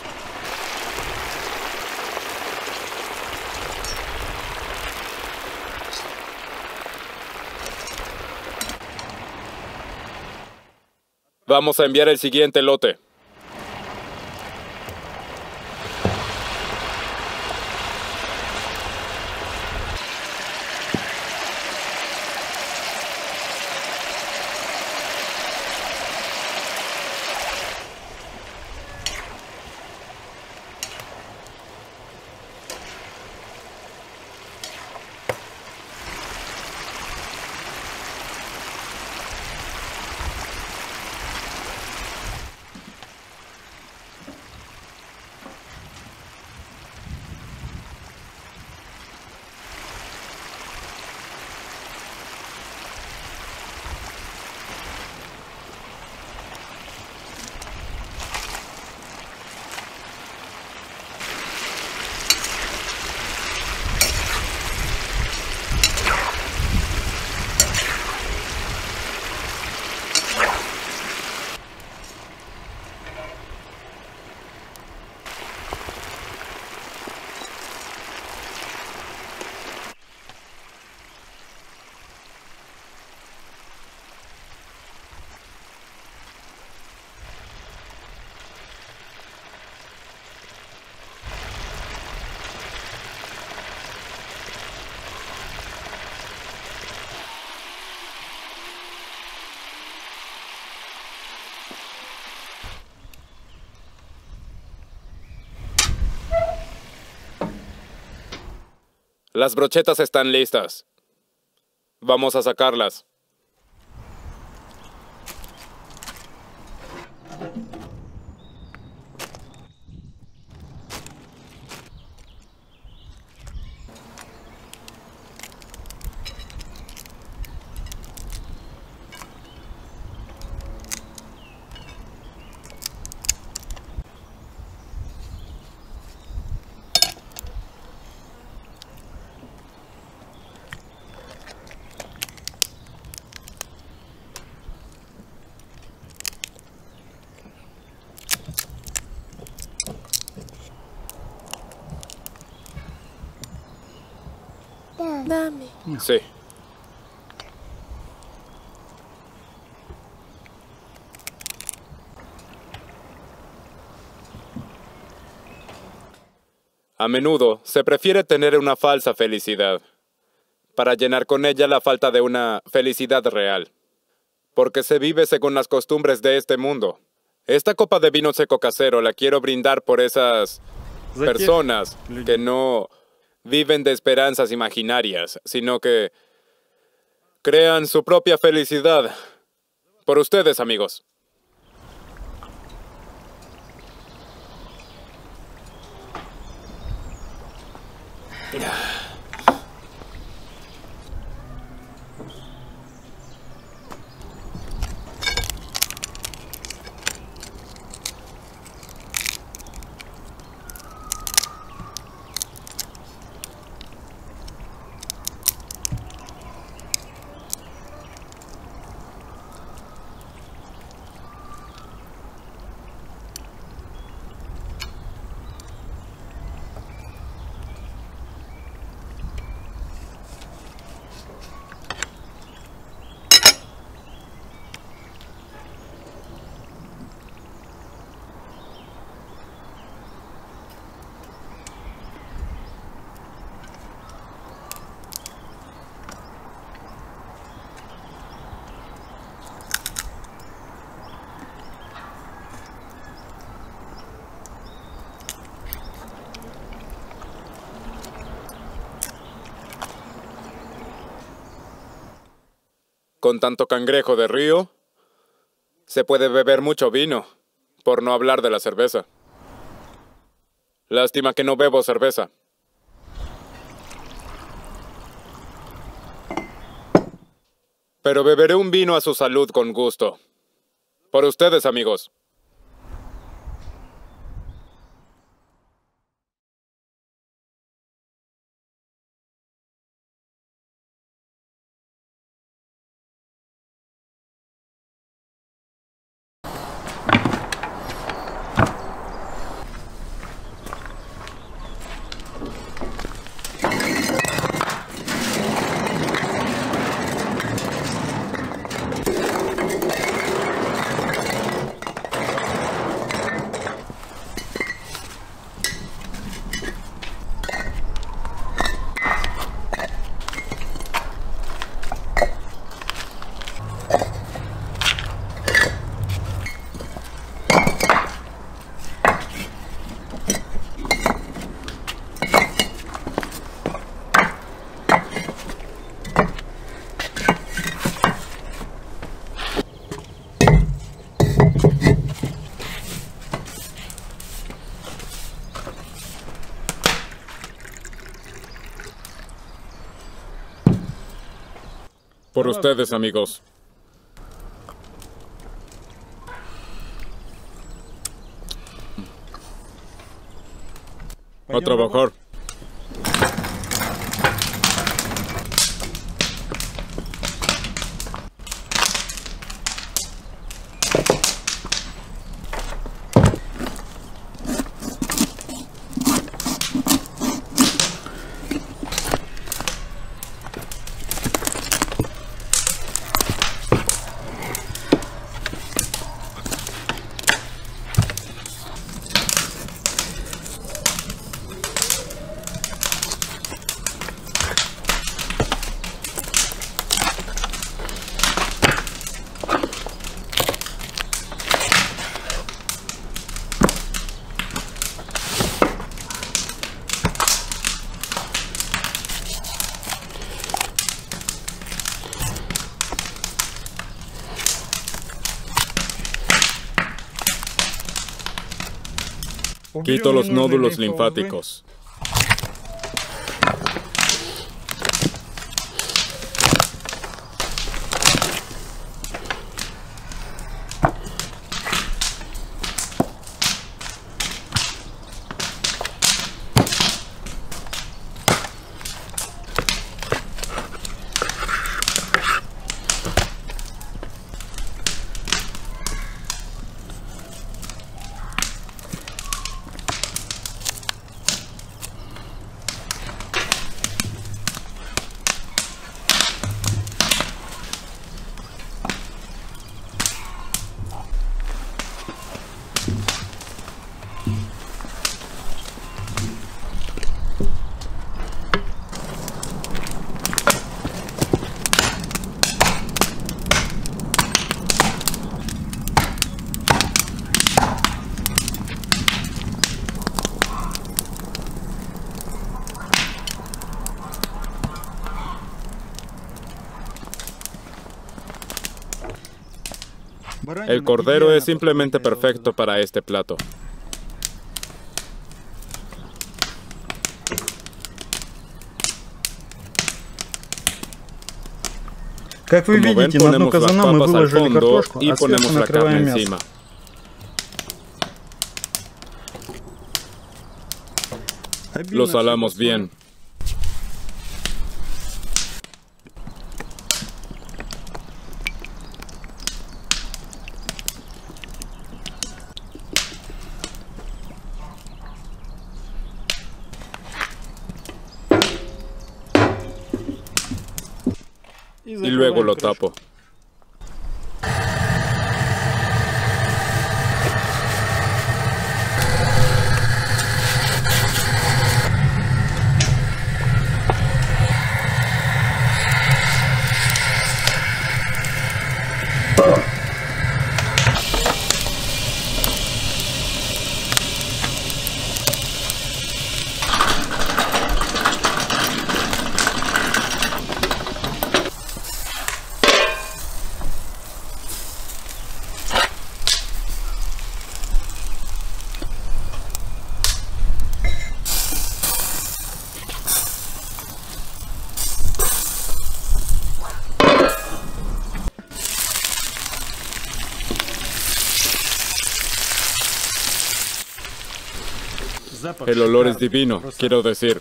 S1: Vamos a enviar el siguiente lote. Las brochetas están listas. Vamos a sacarlas.
S8: Dame.
S1: Sí. A menudo se prefiere tener una falsa felicidad para llenar con ella la falta de una felicidad real, porque se vive según las costumbres de este mundo. Esta copa de vino seco casero la quiero brindar por esas personas que no viven de esperanzas imaginarias, sino que crean su propia felicidad. Por ustedes, amigos. Con tanto cangrejo de río, se puede beber mucho vino, por no hablar de la cerveza. Lástima que no bebo cerveza. Pero beberé un vino a su salud con gusto. Por ustedes, amigos. Por ustedes, amigos. A trabajar. Quito los nódulos linfáticos. El cordero es simplemente perfecto para este plato. Como ven, ponemos las papas al fondo y ponemos la carne encima. Lo salamos bien. Y luego lo tapo. El olor es divino, quiero decir.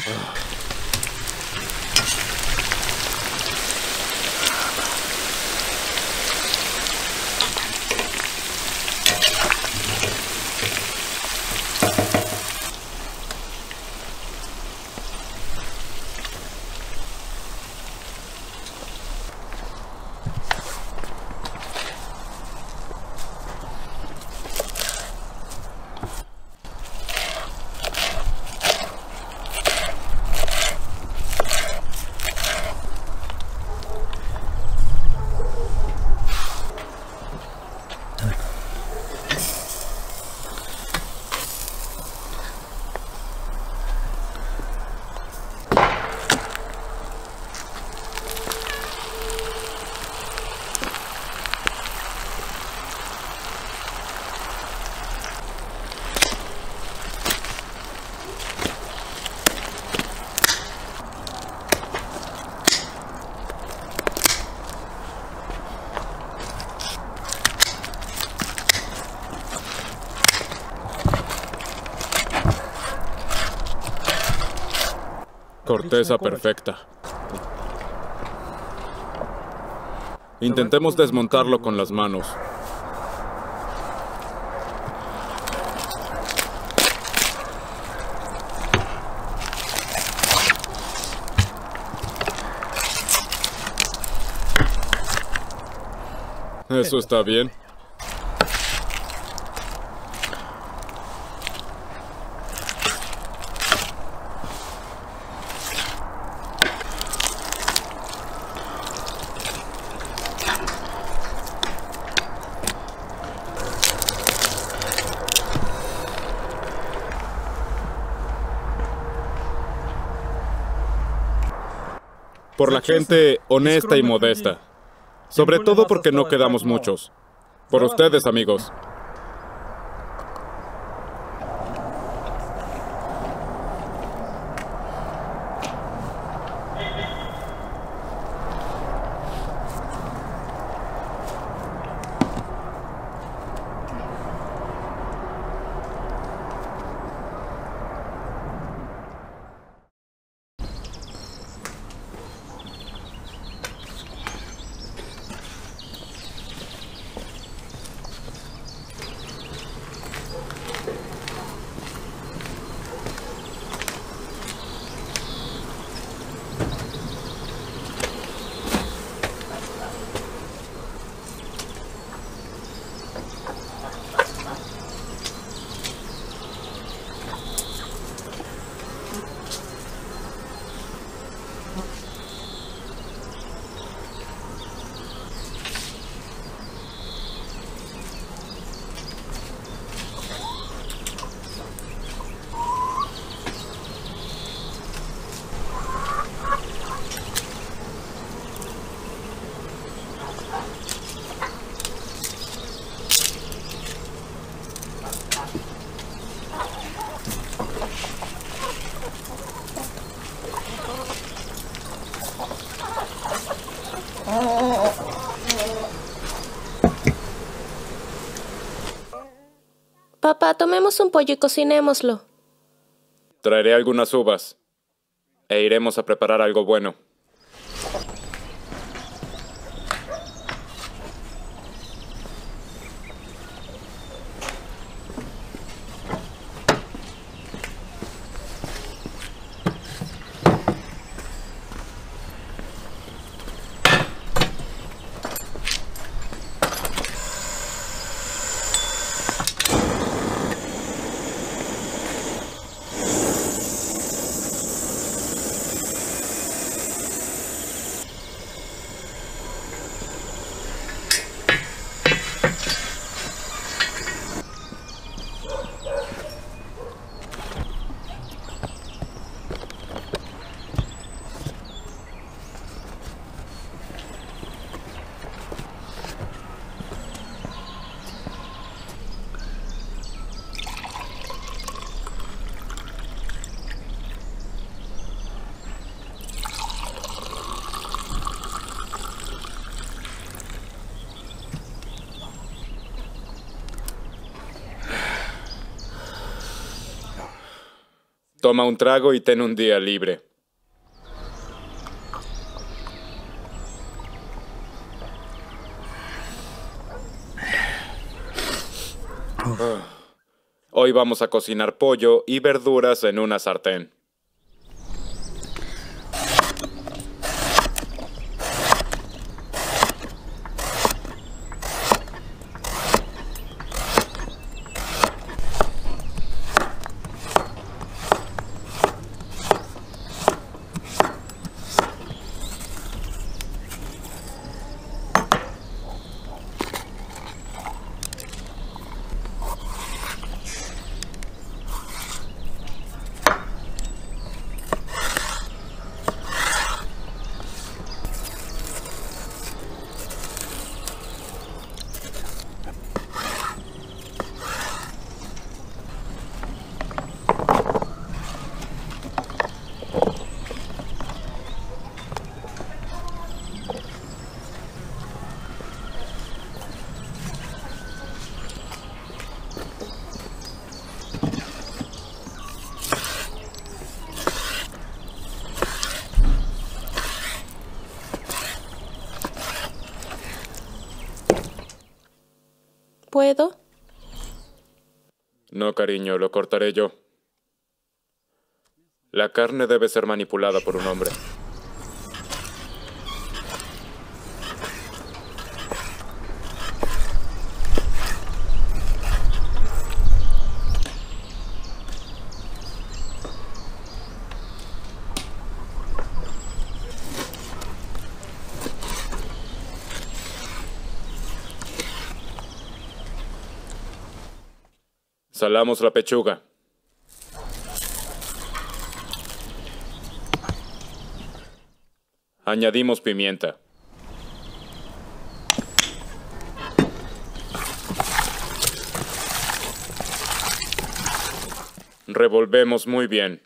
S1: Corteza perfecta. Intentemos desmontarlo con las manos. Eso está bien. Por la gente honesta y modesta. Sobre todo porque no quedamos muchos. Por ustedes, amigos.
S8: Papá, tomemos un pollo y cocinémoslo.
S1: Traeré algunas uvas. E iremos a preparar algo bueno. Toma un trago y ten un día libre. Hoy vamos a cocinar pollo y verduras en una sartén.
S8: ¿Puedo?
S1: No, cariño, lo cortaré yo. La carne debe ser manipulada por un hombre. Salamos la pechuga. Añadimos pimienta. Revolvemos muy bien.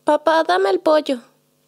S8: Papá, dame el pollo.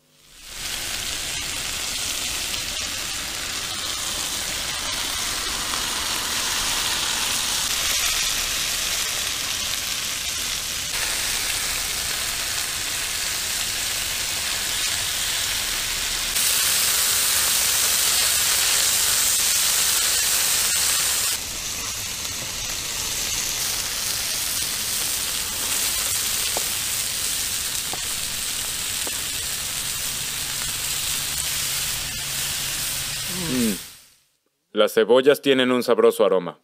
S1: Las cebollas tienen un sabroso aroma.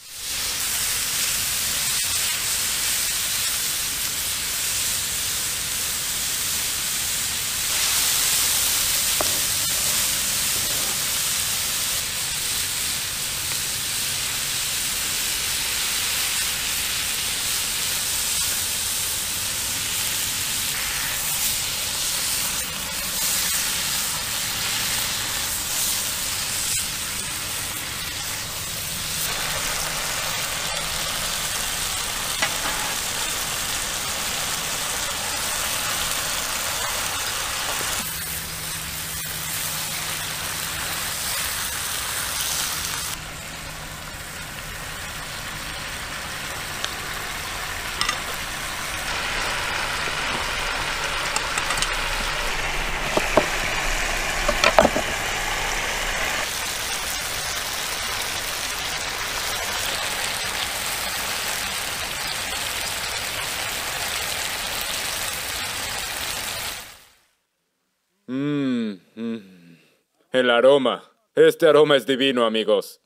S1: El aroma. Este aroma es divino, amigos.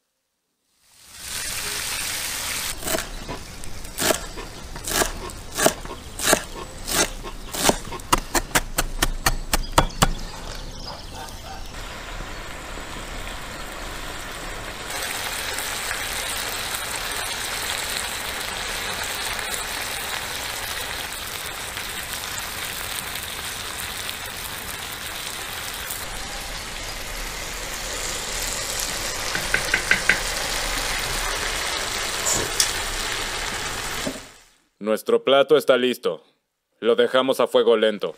S1: Nuestro plato está listo. Lo dejamos a fuego lento.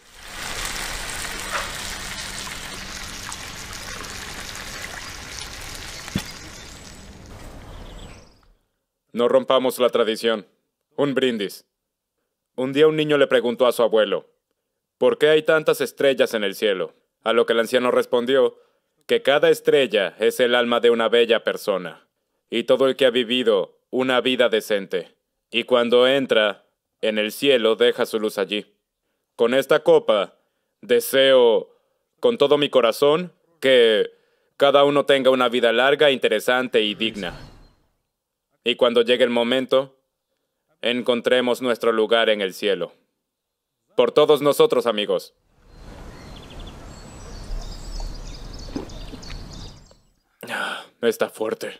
S1: No rompamos la tradición. Un brindis. Un día un niño le preguntó a su abuelo, ¿por qué hay tantas estrellas en el cielo? A lo que el anciano respondió, que cada estrella es el alma de una bella persona, y todo el que ha vivido una vida decente. Y cuando entra en el cielo, deja su luz allí. Con esta copa, deseo con todo mi corazón que cada uno tenga una vida larga, interesante y digna. Y cuando llegue el momento, encontremos nuestro lugar en el cielo. Por todos nosotros, amigos. Está fuerte.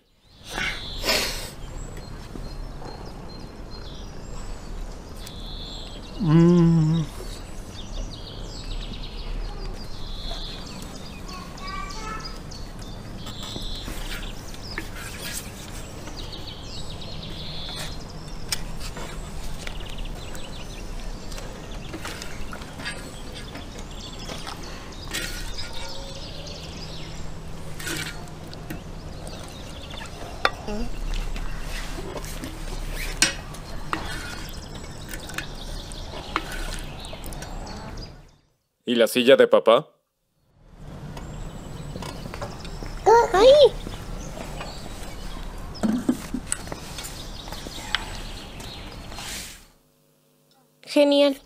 S1: ¿Y la silla de papá?
S6: ¡Ay!
S8: Genial.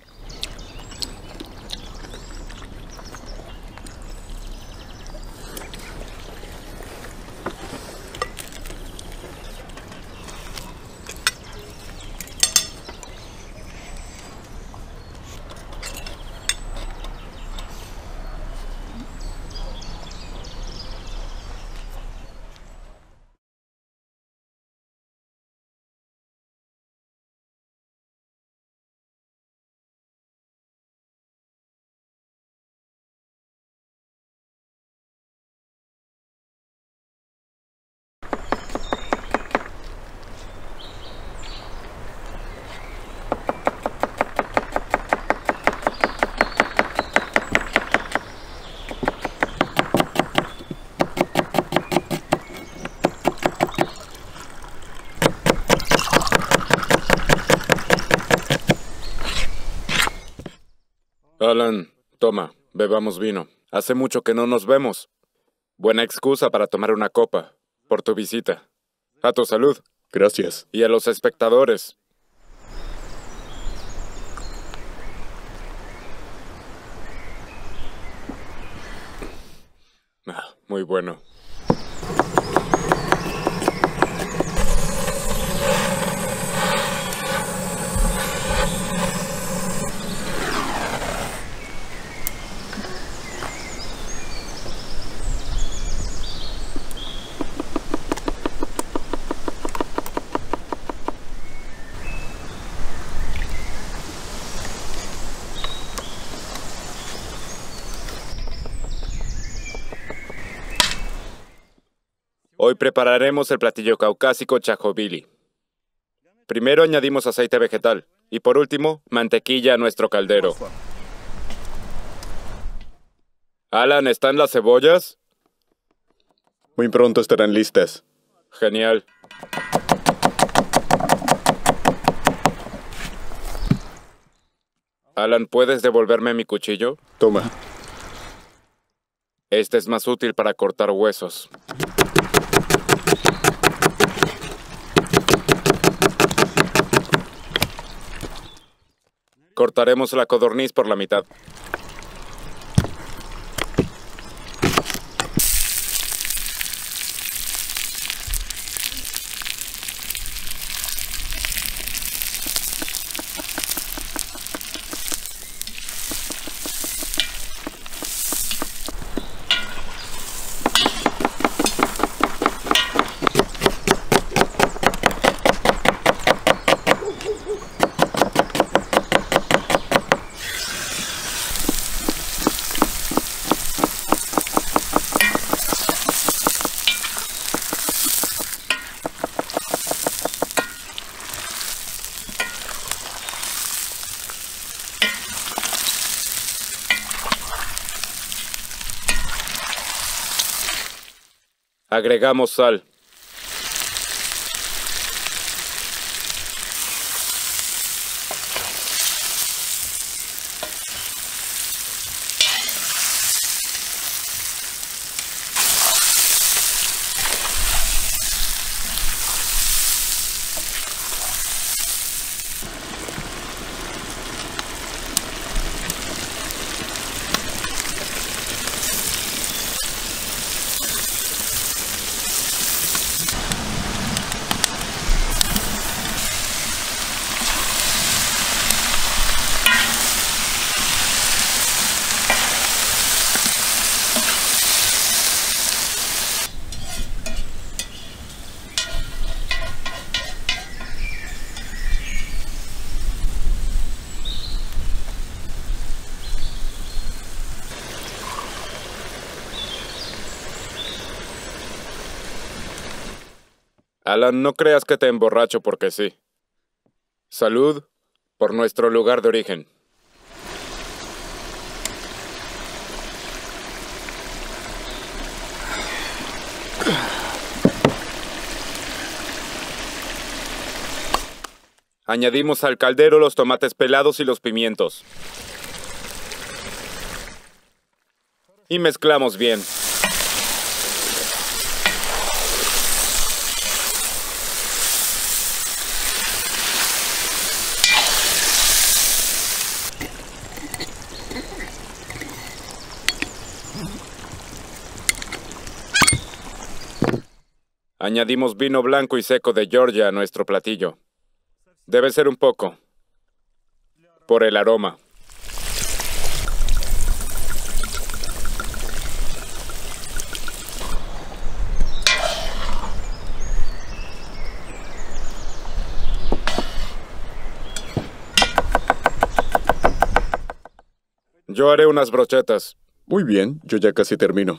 S1: Alan, toma, bebamos vino. Hace mucho que no nos vemos. Buena excusa para tomar una copa, por tu visita. A tu salud.
S2: Gracias.
S1: Y a los espectadores. Muy bueno. Hoy prepararemos el platillo caucásico chajovili. Primero añadimos aceite vegetal y por último, mantequilla a nuestro caldero. Alan, ¿están las cebollas?
S2: Muy pronto estarán listas.
S1: Genial. Alan, ¿puedes devolverme mi cuchillo?
S2: Toma.
S1: Este es más útil para cortar huesos. Cortaremos la codorniz por la mitad. Agregamos sal. Alan, no creas que te emborracho porque sí. Salud por nuestro lugar de origen. Añadimos al caldero los tomates pelados y los pimientos. Y mezclamos bien. Añadimos vino blanco y seco de Georgia a nuestro platillo. Debe ser un poco, por el aroma. Yo haré unas brochetas.
S2: Muy bien, yo ya casi termino.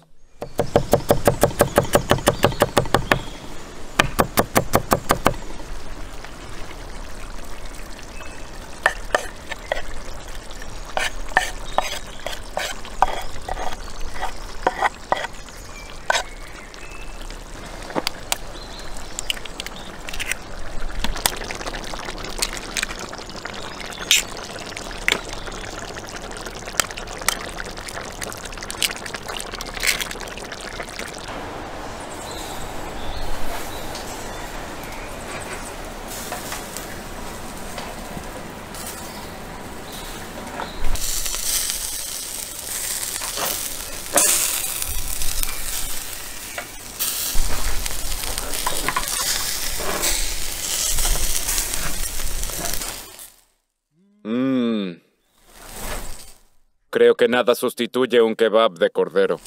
S1: Creo que nada sustituye un kebab de cordero.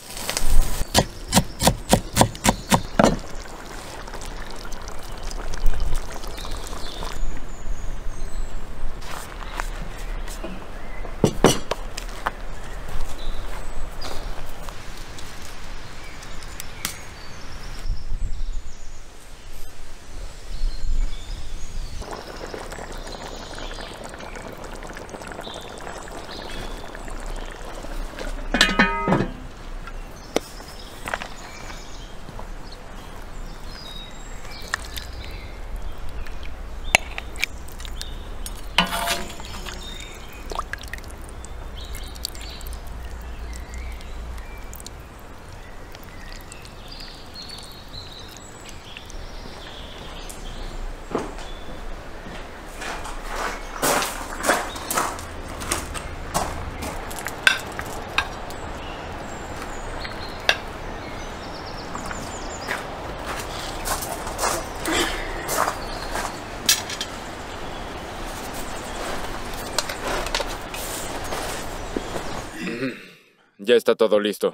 S1: Ya está todo listo.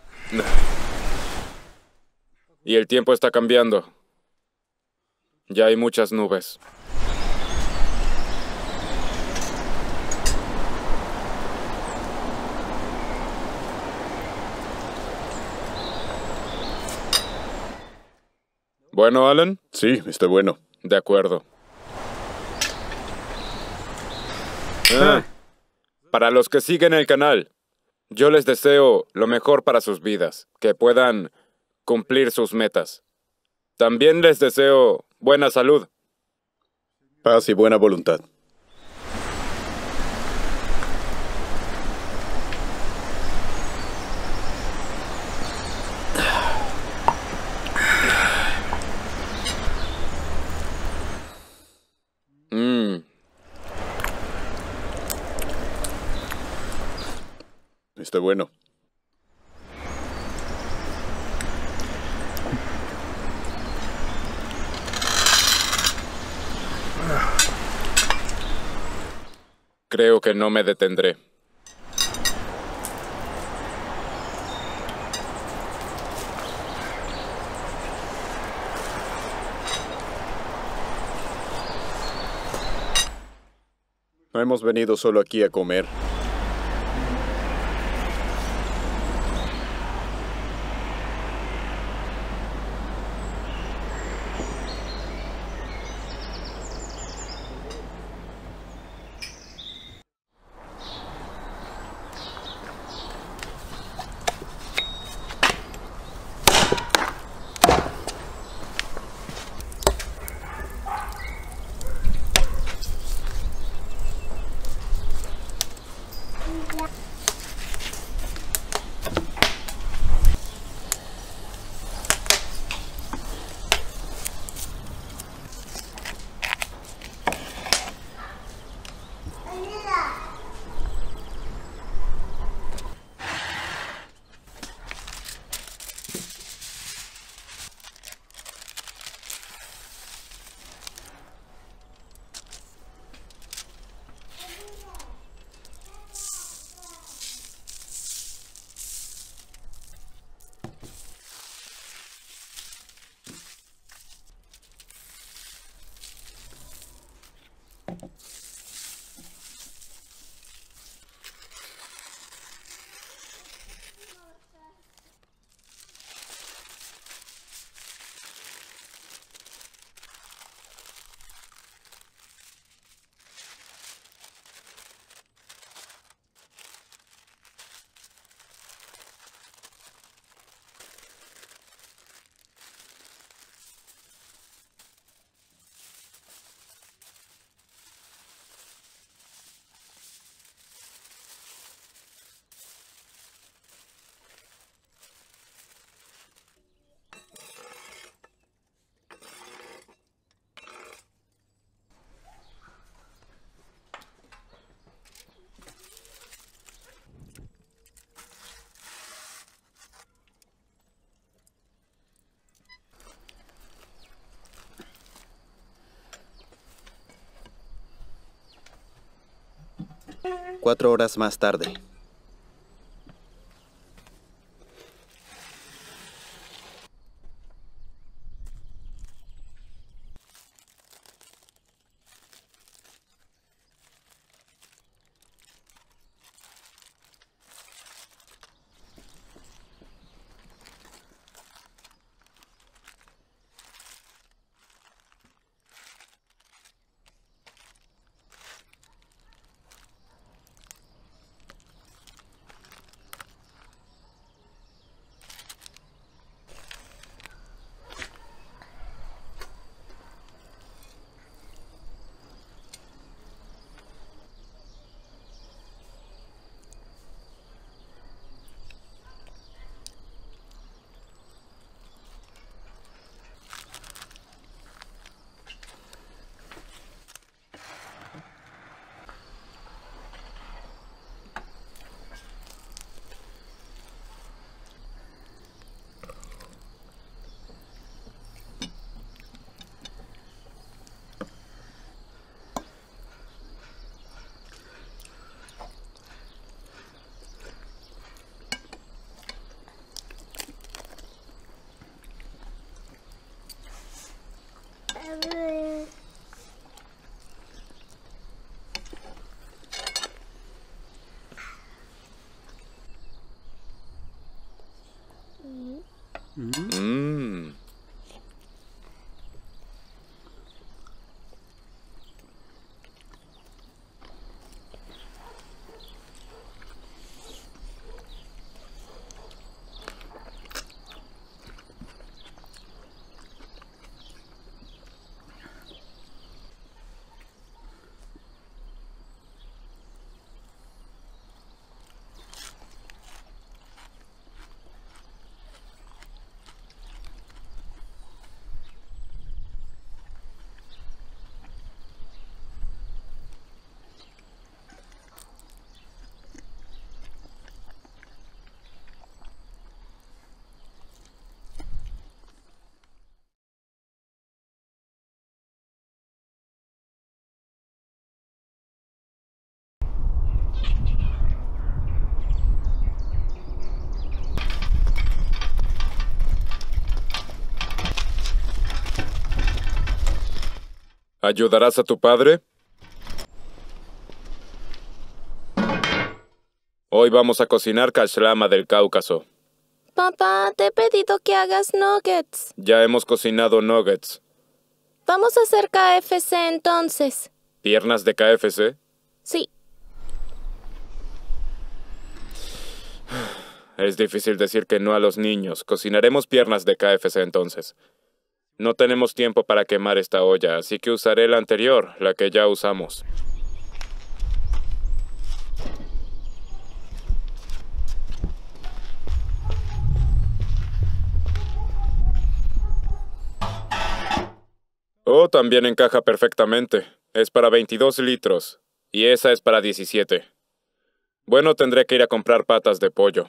S1: Y el tiempo está cambiando. Ya hay muchas nubes. Bueno, Alan.
S2: Sí, está bueno.
S1: De acuerdo. Para los que siguen el canal, yo les deseo lo mejor para sus vidas, que puedan cumplir sus metas. También les deseo buena salud.
S2: Paz y buena voluntad. Está bueno.
S1: Creo que no me detendré.
S2: No hemos venido solo aquí a comer.
S7: Cuatro horas más tarde.
S1: ¿Ayudarás a tu padre? Hoy vamos a cocinar kashlama del Cáucaso.
S8: Papá, te he pedido que hagas nuggets.
S1: Ya hemos cocinado nuggets.
S8: Vamos a hacer KFC entonces.
S1: ¿Piernas de KFC?
S8: Sí.
S1: Es difícil decir que no a los niños. Cocinaremos piernas de KFC entonces. No tenemos tiempo para quemar esta olla, así que usaré la anterior, la que ya usamos. Oh, también encaja perfectamente. Es para 22 litros. Y esa es para 17. Bueno, tendré que ir a comprar patas de pollo.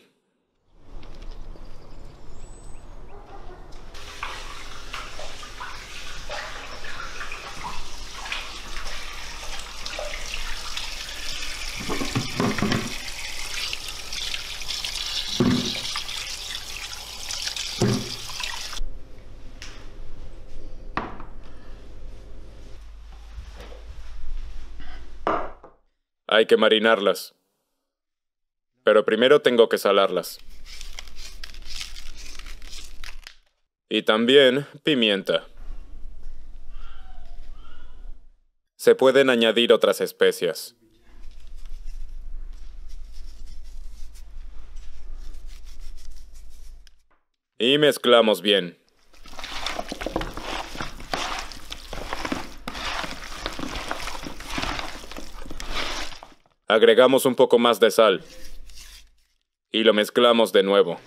S1: Hay que marinarlas. Pero primero tengo que salarlas. Y también pimienta. Se pueden añadir otras especias. Y mezclamos bien. Agregamos un poco más de sal. Y lo mezclamos de nuevo.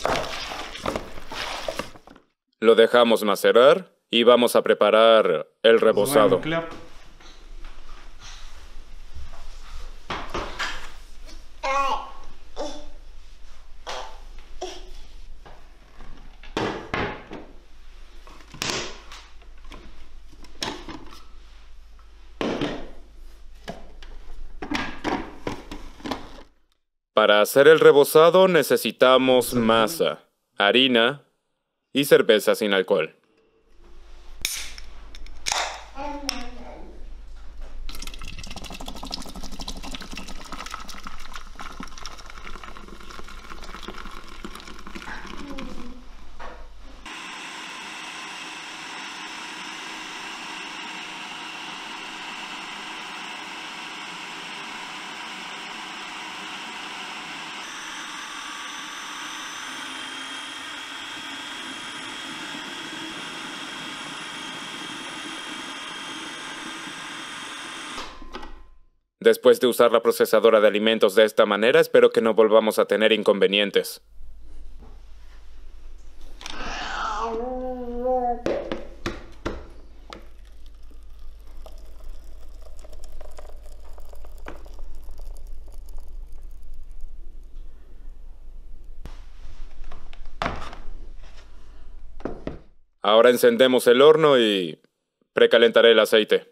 S1: Lo dejamos macerar y vamos a preparar el rebozado. Para hacer el rebozado necesitamos masa, harina y cerveza sin alcohol. Después de usar la procesadora de alimentos de esta manera, espero que no volvamos a tener inconvenientes. Ahora encendemos el horno y precalentaré el aceite.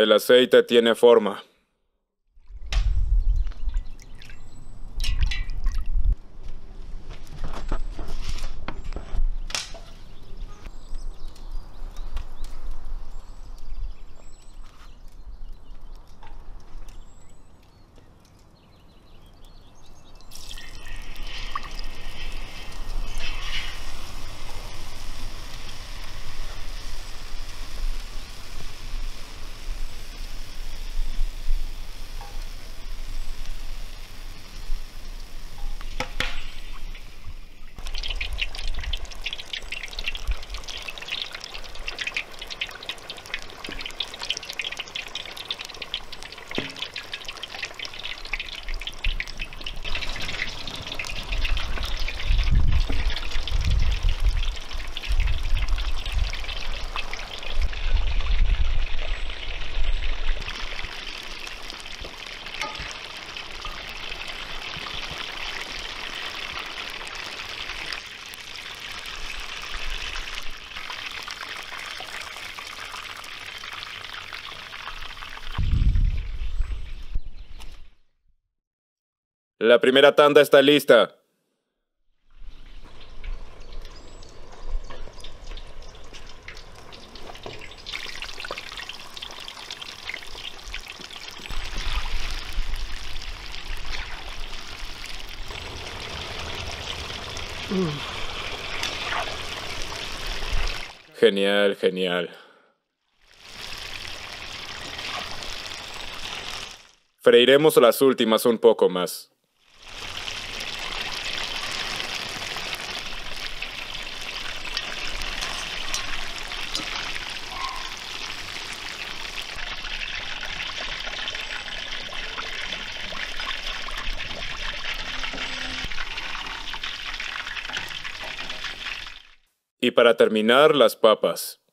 S1: El aceite tiene forma. La primera tanda está lista. Genial, genial. Freiremos las últimas un poco más. Y para terminar, las papas.